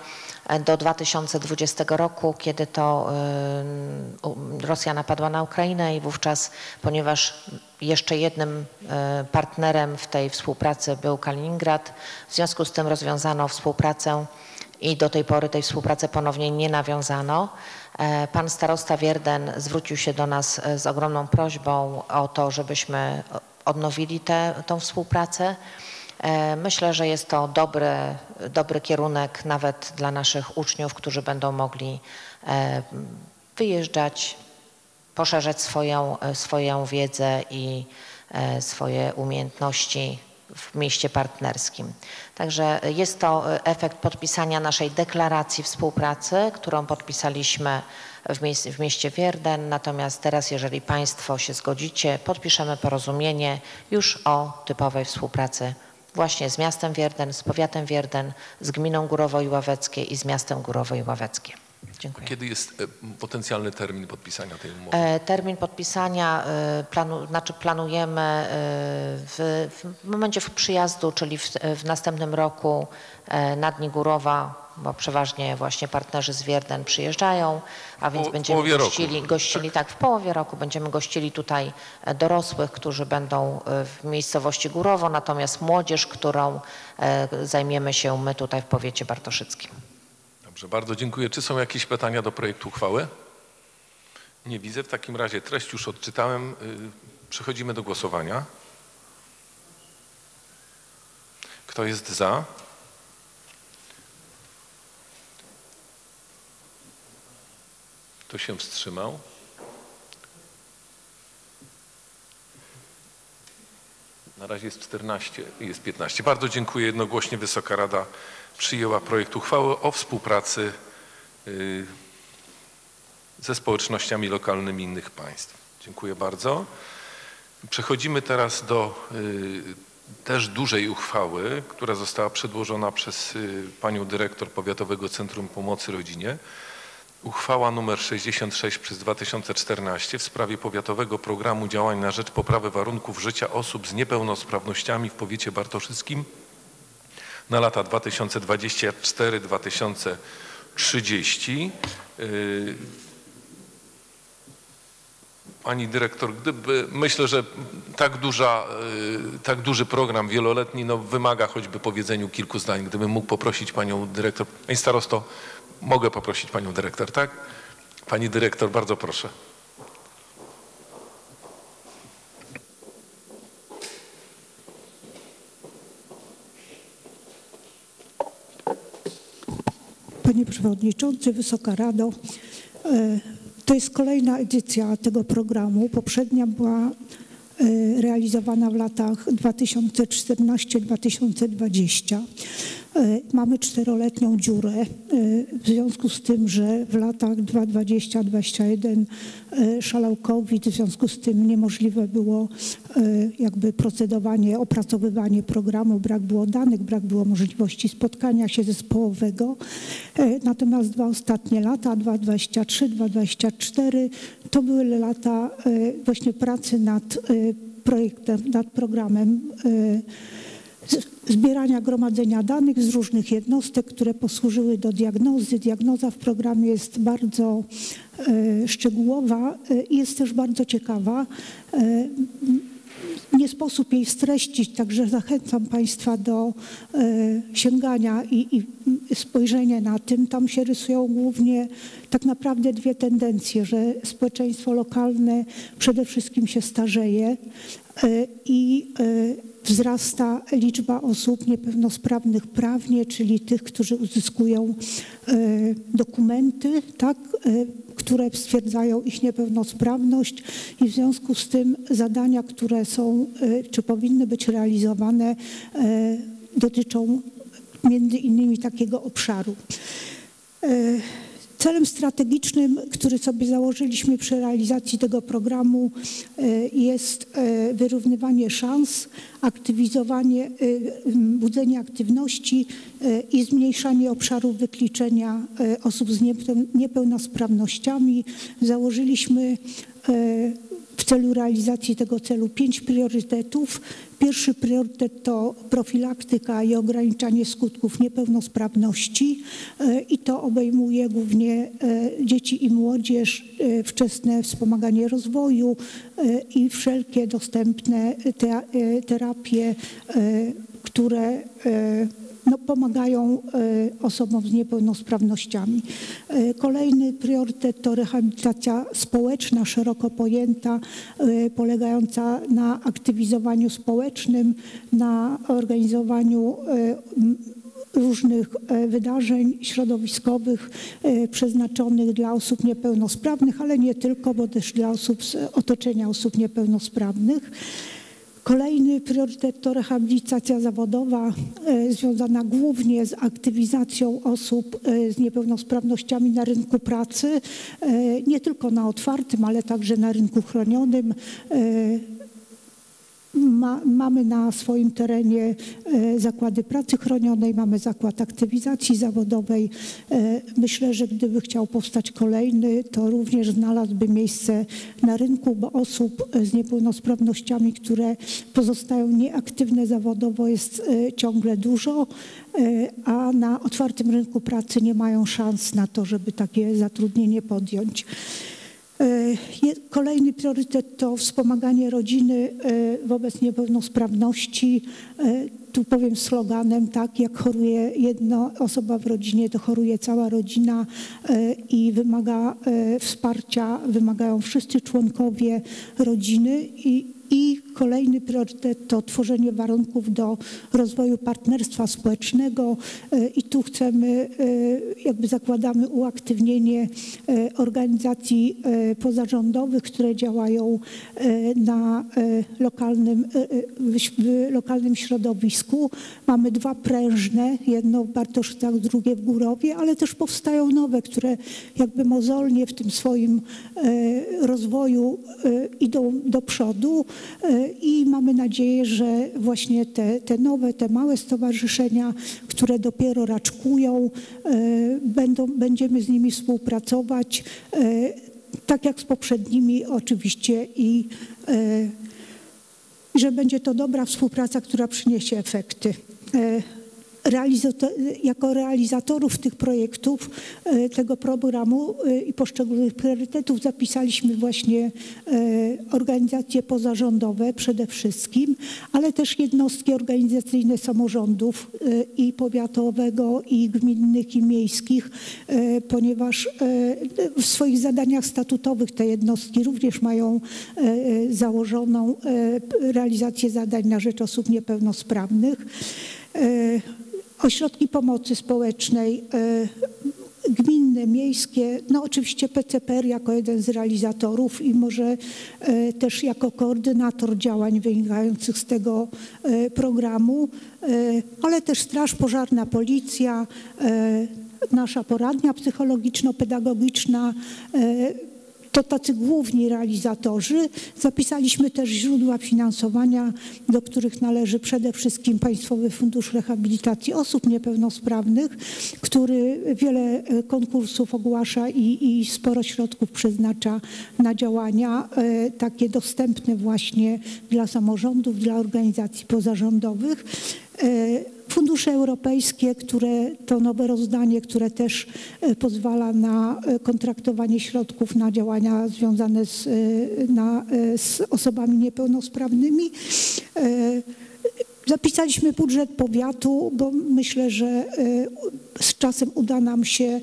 do 2020 roku, kiedy to Rosja napadła na Ukrainę i wówczas, ponieważ jeszcze jednym partnerem w tej współpracy był Kaliningrad, w związku z tym rozwiązano współpracę i do tej pory tej współpracy ponownie nie nawiązano. Pan starosta Wierden zwrócił się do nas z ogromną prośbą o to, żebyśmy odnowili tą współpracę. Myślę, że jest to dobry kierunek nawet dla naszych uczniów, którzy będą mogli wyjeżdżać, poszerzać swoją wiedzę i swoje umiejętności w mieście partnerskim. Także jest to efekt podpisania naszej deklaracji współpracy, którą podpisaliśmy w mieście Wierden. Natomiast teraz, jeżeli Państwo się zgodzicie, podpiszemy porozumienie już o typowej współpracy właśnie z miastem Wierden, z powiatem Wierden, z gminą Górowo i Ławeckie i z miastem Górowo i Ławeckie. Dziękuję. Kiedy jest potencjalny termin podpisania tej umowy? Termin podpisania planujemy w momencie przyjazdu, czyli w następnym roku na Dni Górowa, bo przeważnie właśnie partnerzy z Wierden przyjeżdżają, a więc będziemy gościli tak, w połowie roku będziemy gościli tutaj dorosłych, którzy będą w miejscowości Górowo, natomiast młodzież, którą zajmiemy się my tutaj w powiecie bartoszyckim. Dobrze, bardzo dziękuję. Czy są jakieś pytania do projektu uchwały? Nie widzę. W takim razie treść już odczytałem. Przechodzimy do głosowania. Kto jest za? Kto się wstrzymał? Na razie jest 14 i jest 15. Bardzo dziękuję. Jednogłośnie Wysoka Rada przyjęła projekt uchwały o współpracy ze społecznościami lokalnymi innych państw. Dziękuję bardzo. Przechodzimy teraz do też dużej uchwały, która została przedłożona przez panią dyrektor Powiatowego Centrum Pomocy Rodzinie. Uchwała nr 66 przez 2014 w sprawie Powiatowego Programu Działań na rzecz poprawy warunków życia osób z niepełnosprawnościami w powiecie bartoszyckim na lata 2024-2030. Pani dyrektor, myślę, że tak duży program wieloletni wymaga choćby powiedzeniu kilku zdań. Gdybym mógł poprosić panią dyrektor. Pani starosto, mogę poprosić panią dyrektor, tak? Pani dyrektor, bardzo proszę. Panie Przewodniczący, Wysoka Rado, to jest kolejna edycja tego programu. Poprzednia była realizowana w latach 2014-2020. Mamy 4-letnią dziurę w związku z tym, że w latach 2020-2021 szalał COVID, w związku z tym niemożliwe było jakby procedowanie, opracowywanie programu, brak było danych, brak było możliwości spotkania się zespołowego. Natomiast 2 ostatnie lata, 2023, 2024, to były lata właśnie pracy nad projektem, nad programem zbierania, gromadzenia danych z różnych jednostek, które posłużyły do diagnozy. Diagnoza w programie jest bardzo szczegółowa i jest też bardzo ciekawa. Nie sposób jej streścić, także zachęcam Państwa do sięgania i spojrzenia na tym. Tam się rysują głównie tak naprawdę 2 tendencje, że społeczeństwo lokalne przede wszystkim się starzeje i wzrasta liczba osób niepełnosprawnych prawnie, czyli tych, którzy uzyskują dokumenty, tak, które stwierdzają ich niepełnosprawność i w związku z tym zadania, które są czy powinny być realizowane, dotyczą między innymi takiego obszaru. Celem strategicznym, który sobie założyliśmy przy realizacji tego programu, jest wyrównywanie szans, aktywizowanie, budzenie aktywności i zmniejszanie obszarów wykluczenia osób z niepełnosprawnościami. Założyliśmy w w celu realizacji tego celu 5 priorytetów. Pierwszy priorytet to profilaktyka i ograniczanie skutków niepełnosprawności i to obejmuje głównie dzieci i młodzież, wczesne wspomaganie rozwoju i wszelkie dostępne terapie, które pomagają osobom z niepełnosprawnościami. Kolejny priorytet to rehabilitacja społeczna, szeroko pojęta, polegająca na aktywizowaniu społecznym, na organizowaniu różnych wydarzeń środowiskowych przeznaczonych dla osób niepełnosprawnych, ale nie tylko, bo też dla osób z otoczenia osób niepełnosprawnych. Kolejny priorytet to rehabilitacja zawodowa związana głównie z aktywizacją osób z niepełnosprawnościami na rynku pracy, nie tylko na otwartym, ale także na rynku chronionym. Mamy na swoim terenie zakłady pracy chronionej, mamy zakład aktywizacji zawodowej. Myślę, że gdyby chciał powstać kolejny, to również znalazłby miejsce na rynku, bo osób z niepełnosprawnościami, które pozostają nieaktywne zawodowo, jest ciągle dużo, a na otwartym rynku pracy nie mają szans na to, żeby takie zatrudnienie podjąć. Kolejny priorytet to wspomaganie rodziny wobec niepełnosprawności. Tu powiem sloganem, tak, jak choruje jedna osoba w rodzinie, to choruje cała rodzina i wymaga wsparcia, wymagają wszyscy członkowie rodziny. I kolejny priorytet to tworzenie warunków do rozwoju partnerstwa społecznego i tu chcemy, zakładamy uaktywnienie organizacji pozarządowych, które działają na lokalnym środowisku. Mamy 2 prężne, jedno w Bartoszycach, drugie w Górowie, ale też powstają nowe, które mozolnie w tym swoim rozwoju idą do przodu. I mamy nadzieję, że właśnie te nowe, te małe stowarzyszenia, które dopiero raczkują, będziemy z nimi współpracować, tak jak z poprzednimi oczywiście i że będzie to dobra współpraca, która przyniesie efekty. Jako realizatorów tych projektów, tego programu i poszczególnych priorytetów zapisaliśmy właśnie organizacje pozarządowe przede wszystkim, ale też jednostki organizacyjne samorządów i powiatowego, i gminnych, i miejskich, ponieważ w swoich zadaniach statutowych te jednostki również mają założoną realizację zadań na rzecz osób niepełnosprawnych. Ośrodki pomocy społecznej, gminne, miejskie, oczywiście PCPR jako jeden z realizatorów i może też jako koordynator działań wynikających z tego programu, ale też Straż Pożarna, Policja, nasza poradnia psychologiczno-pedagogiczna, to tacy główni realizatorzy. Zapisaliśmy też źródła finansowania, do których należy przede wszystkim Państwowy Fundusz Rehabilitacji Osób Niepełnosprawnych, który wiele konkursów ogłasza i sporo środków przeznacza na działania takie dostępne właśnie dla samorządów, dla organizacji pozarządowych. Fundusze europejskie, to nowe rozdanie, które też pozwala na kontraktowanie środków na działania związane z osobami niepełnosprawnymi. Zapisaliśmy budżet powiatu, bo myślę, że z czasem uda nam się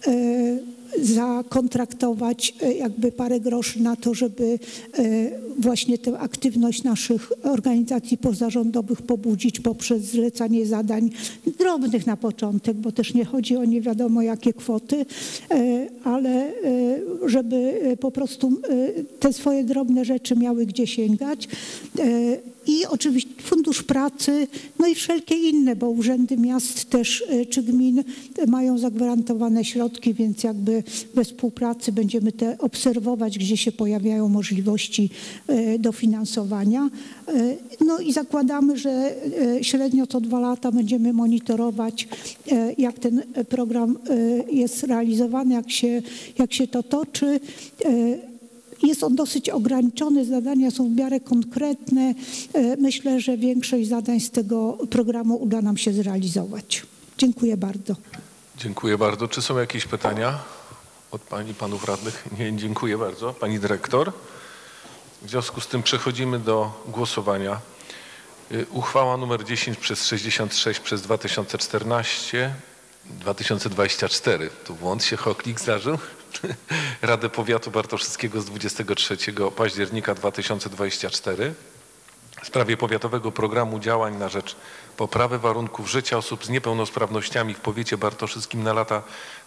zakontraktować parę groszy na to, żeby właśnie tę aktywność naszych organizacji pozarządowych pobudzić poprzez zlecanie zadań drobnych na początek, bo też nie chodzi o nie wiadomo jakie kwoty, ale żeby po prostu te swoje drobne rzeczy miały gdzie sięgać. I oczywiście Fundusz Pracy, i wszelkie inne, bo urzędy miast też czy gmin mają zagwarantowane środki, więc we współpracy będziemy obserwować, gdzie się pojawiają możliwości dofinansowania. I zakładamy, że średnio co 2 lata będziemy monitorować, jak ten program jest realizowany, jak się to toczy. jest on dosyć ograniczony, zadania są w miarę konkretne. Myślę, że większość zadań z tego programu uda nam się zrealizować. Dziękuję bardzo. Dziękuję bardzo. Czy są jakieś pytania od pań i panów radnych? Nie, dziękuję bardzo. Pani dyrektor. W związku z tym przechodzimy do głosowania. Uchwała nr 10 przez 66 przez 2024. Tu błąd się choklik zdarzył. Rady Powiatu Bartoszyckiego z 23 października 2024 w sprawie powiatowego programu działań na rzecz poprawy warunków życia osób z niepełnosprawnościami w powiecie bartoszyckim na lata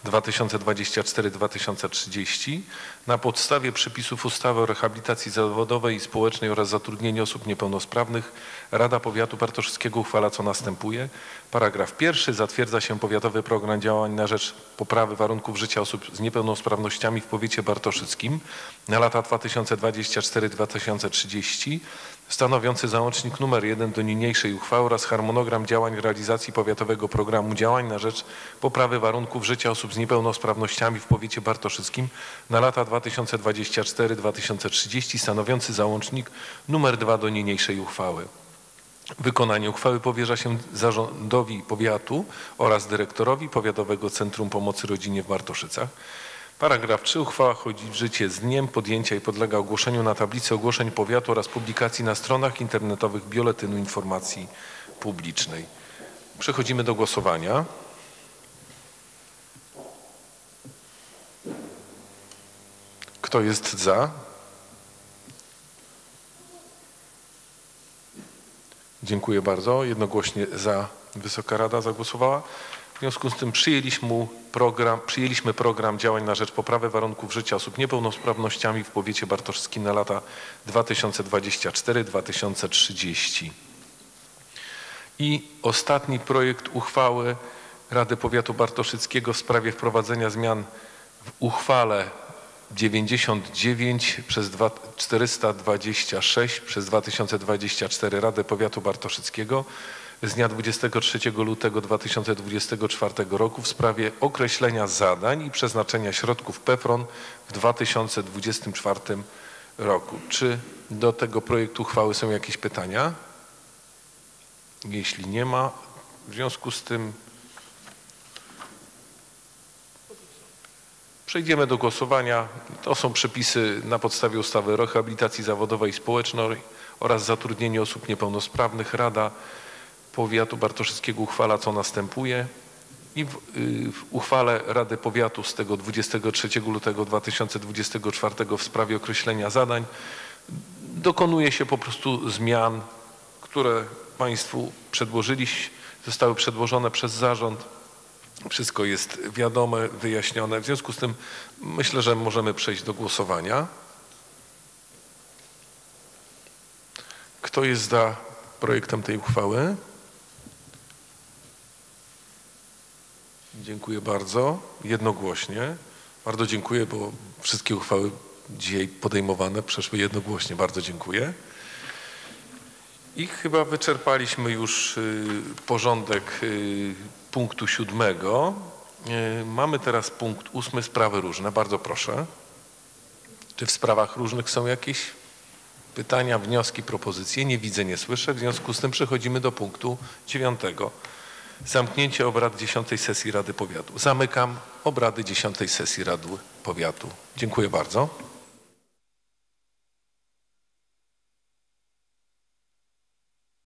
2024-2030 na podstawie przepisów ustawy o rehabilitacji zawodowej i społecznej oraz zatrudnieniu osób niepełnosprawnych Rada Powiatu Bartoszyckiego uchwala, co następuje. Paragraf 1. Zatwierdza się powiatowy program działań na rzecz poprawy warunków życia osób z niepełnosprawnościami w powiecie bartoszyckim na lata 2024-2030 stanowiący załącznik nr 1 do niniejszej uchwały oraz harmonogram działań realizacji powiatowego programu działań na rzecz poprawy warunków życia osób z niepełnosprawnościami w powiecie bartoszyckim na lata 2024-2030 stanowiący załącznik nr 2 do niniejszej uchwały. Wykonanie uchwały powierza się zarządowi powiatu oraz dyrektorowi Powiatowego Centrum Pomocy Rodzinie w Bartoszycach. Paragraf 3. Uchwała wchodzi w życie z dniem podjęcia i podlega ogłoszeniu na tablicy ogłoszeń powiatu oraz publikacji na stronach internetowych Biuletynu Informacji Publicznej. Przechodzimy do głosowania. Kto jest za? Dziękuję bardzo. Jednogłośnie za Wysoka Rada zagłosowała. W związku z tym przyjęliśmy program działań na rzecz poprawy warunków życia osób z niepełnosprawnościami w powiecie bartoszyckim na lata 2024-2030. I ostatni projekt uchwały Rady Powiatu Bartoszyckiego w sprawie wprowadzenia zmian w uchwale 99 przez 426 przez 2024 Rady Powiatu Bartoszyckiego z dnia 23 lutego 2024 roku w sprawie określenia zadań i przeznaczenia środków PFRON w 2024 roku. Czy do tego projektu uchwały są jakieś pytania? Jeśli nie ma, w związku z tym przejdziemy do głosowania. To są przepisy na podstawie ustawy o rehabilitacji zawodowej i społecznej oraz zatrudnieniu osób niepełnosprawnych. Rada Powiatu Bartoszyckiego uchwala, co następuje. I w uchwale Rady Powiatu z tego 23 lutego 2024 w sprawie określenia zadań dokonuje się po prostu zmian, które Państwu zostały przedłożone przez zarząd. Wszystko jest wiadome, wyjaśnione. W związku z tym myślę, że możemy przejść do głosowania. Kto jest za projektem tej uchwały? Dziękuję bardzo. Jednogłośnie. Bardzo dziękuję, bo wszystkie uchwały dzisiaj podejmowane przeszły jednogłośnie. Bardzo dziękuję. I chyba wyczerpaliśmy już porządek punktu 7. Mamy teraz punkt 8. Sprawy różne. Bardzo proszę. Czy w sprawach różnych są jakieś pytania, wnioski, propozycje? Nie widzę, nie słyszę. W związku z tym przechodzimy do punktu 9. Zamknięcie obrad 10. sesji Rady Powiatu. Zamykam obrady 10. sesji Rady Powiatu. Dziękuję bardzo.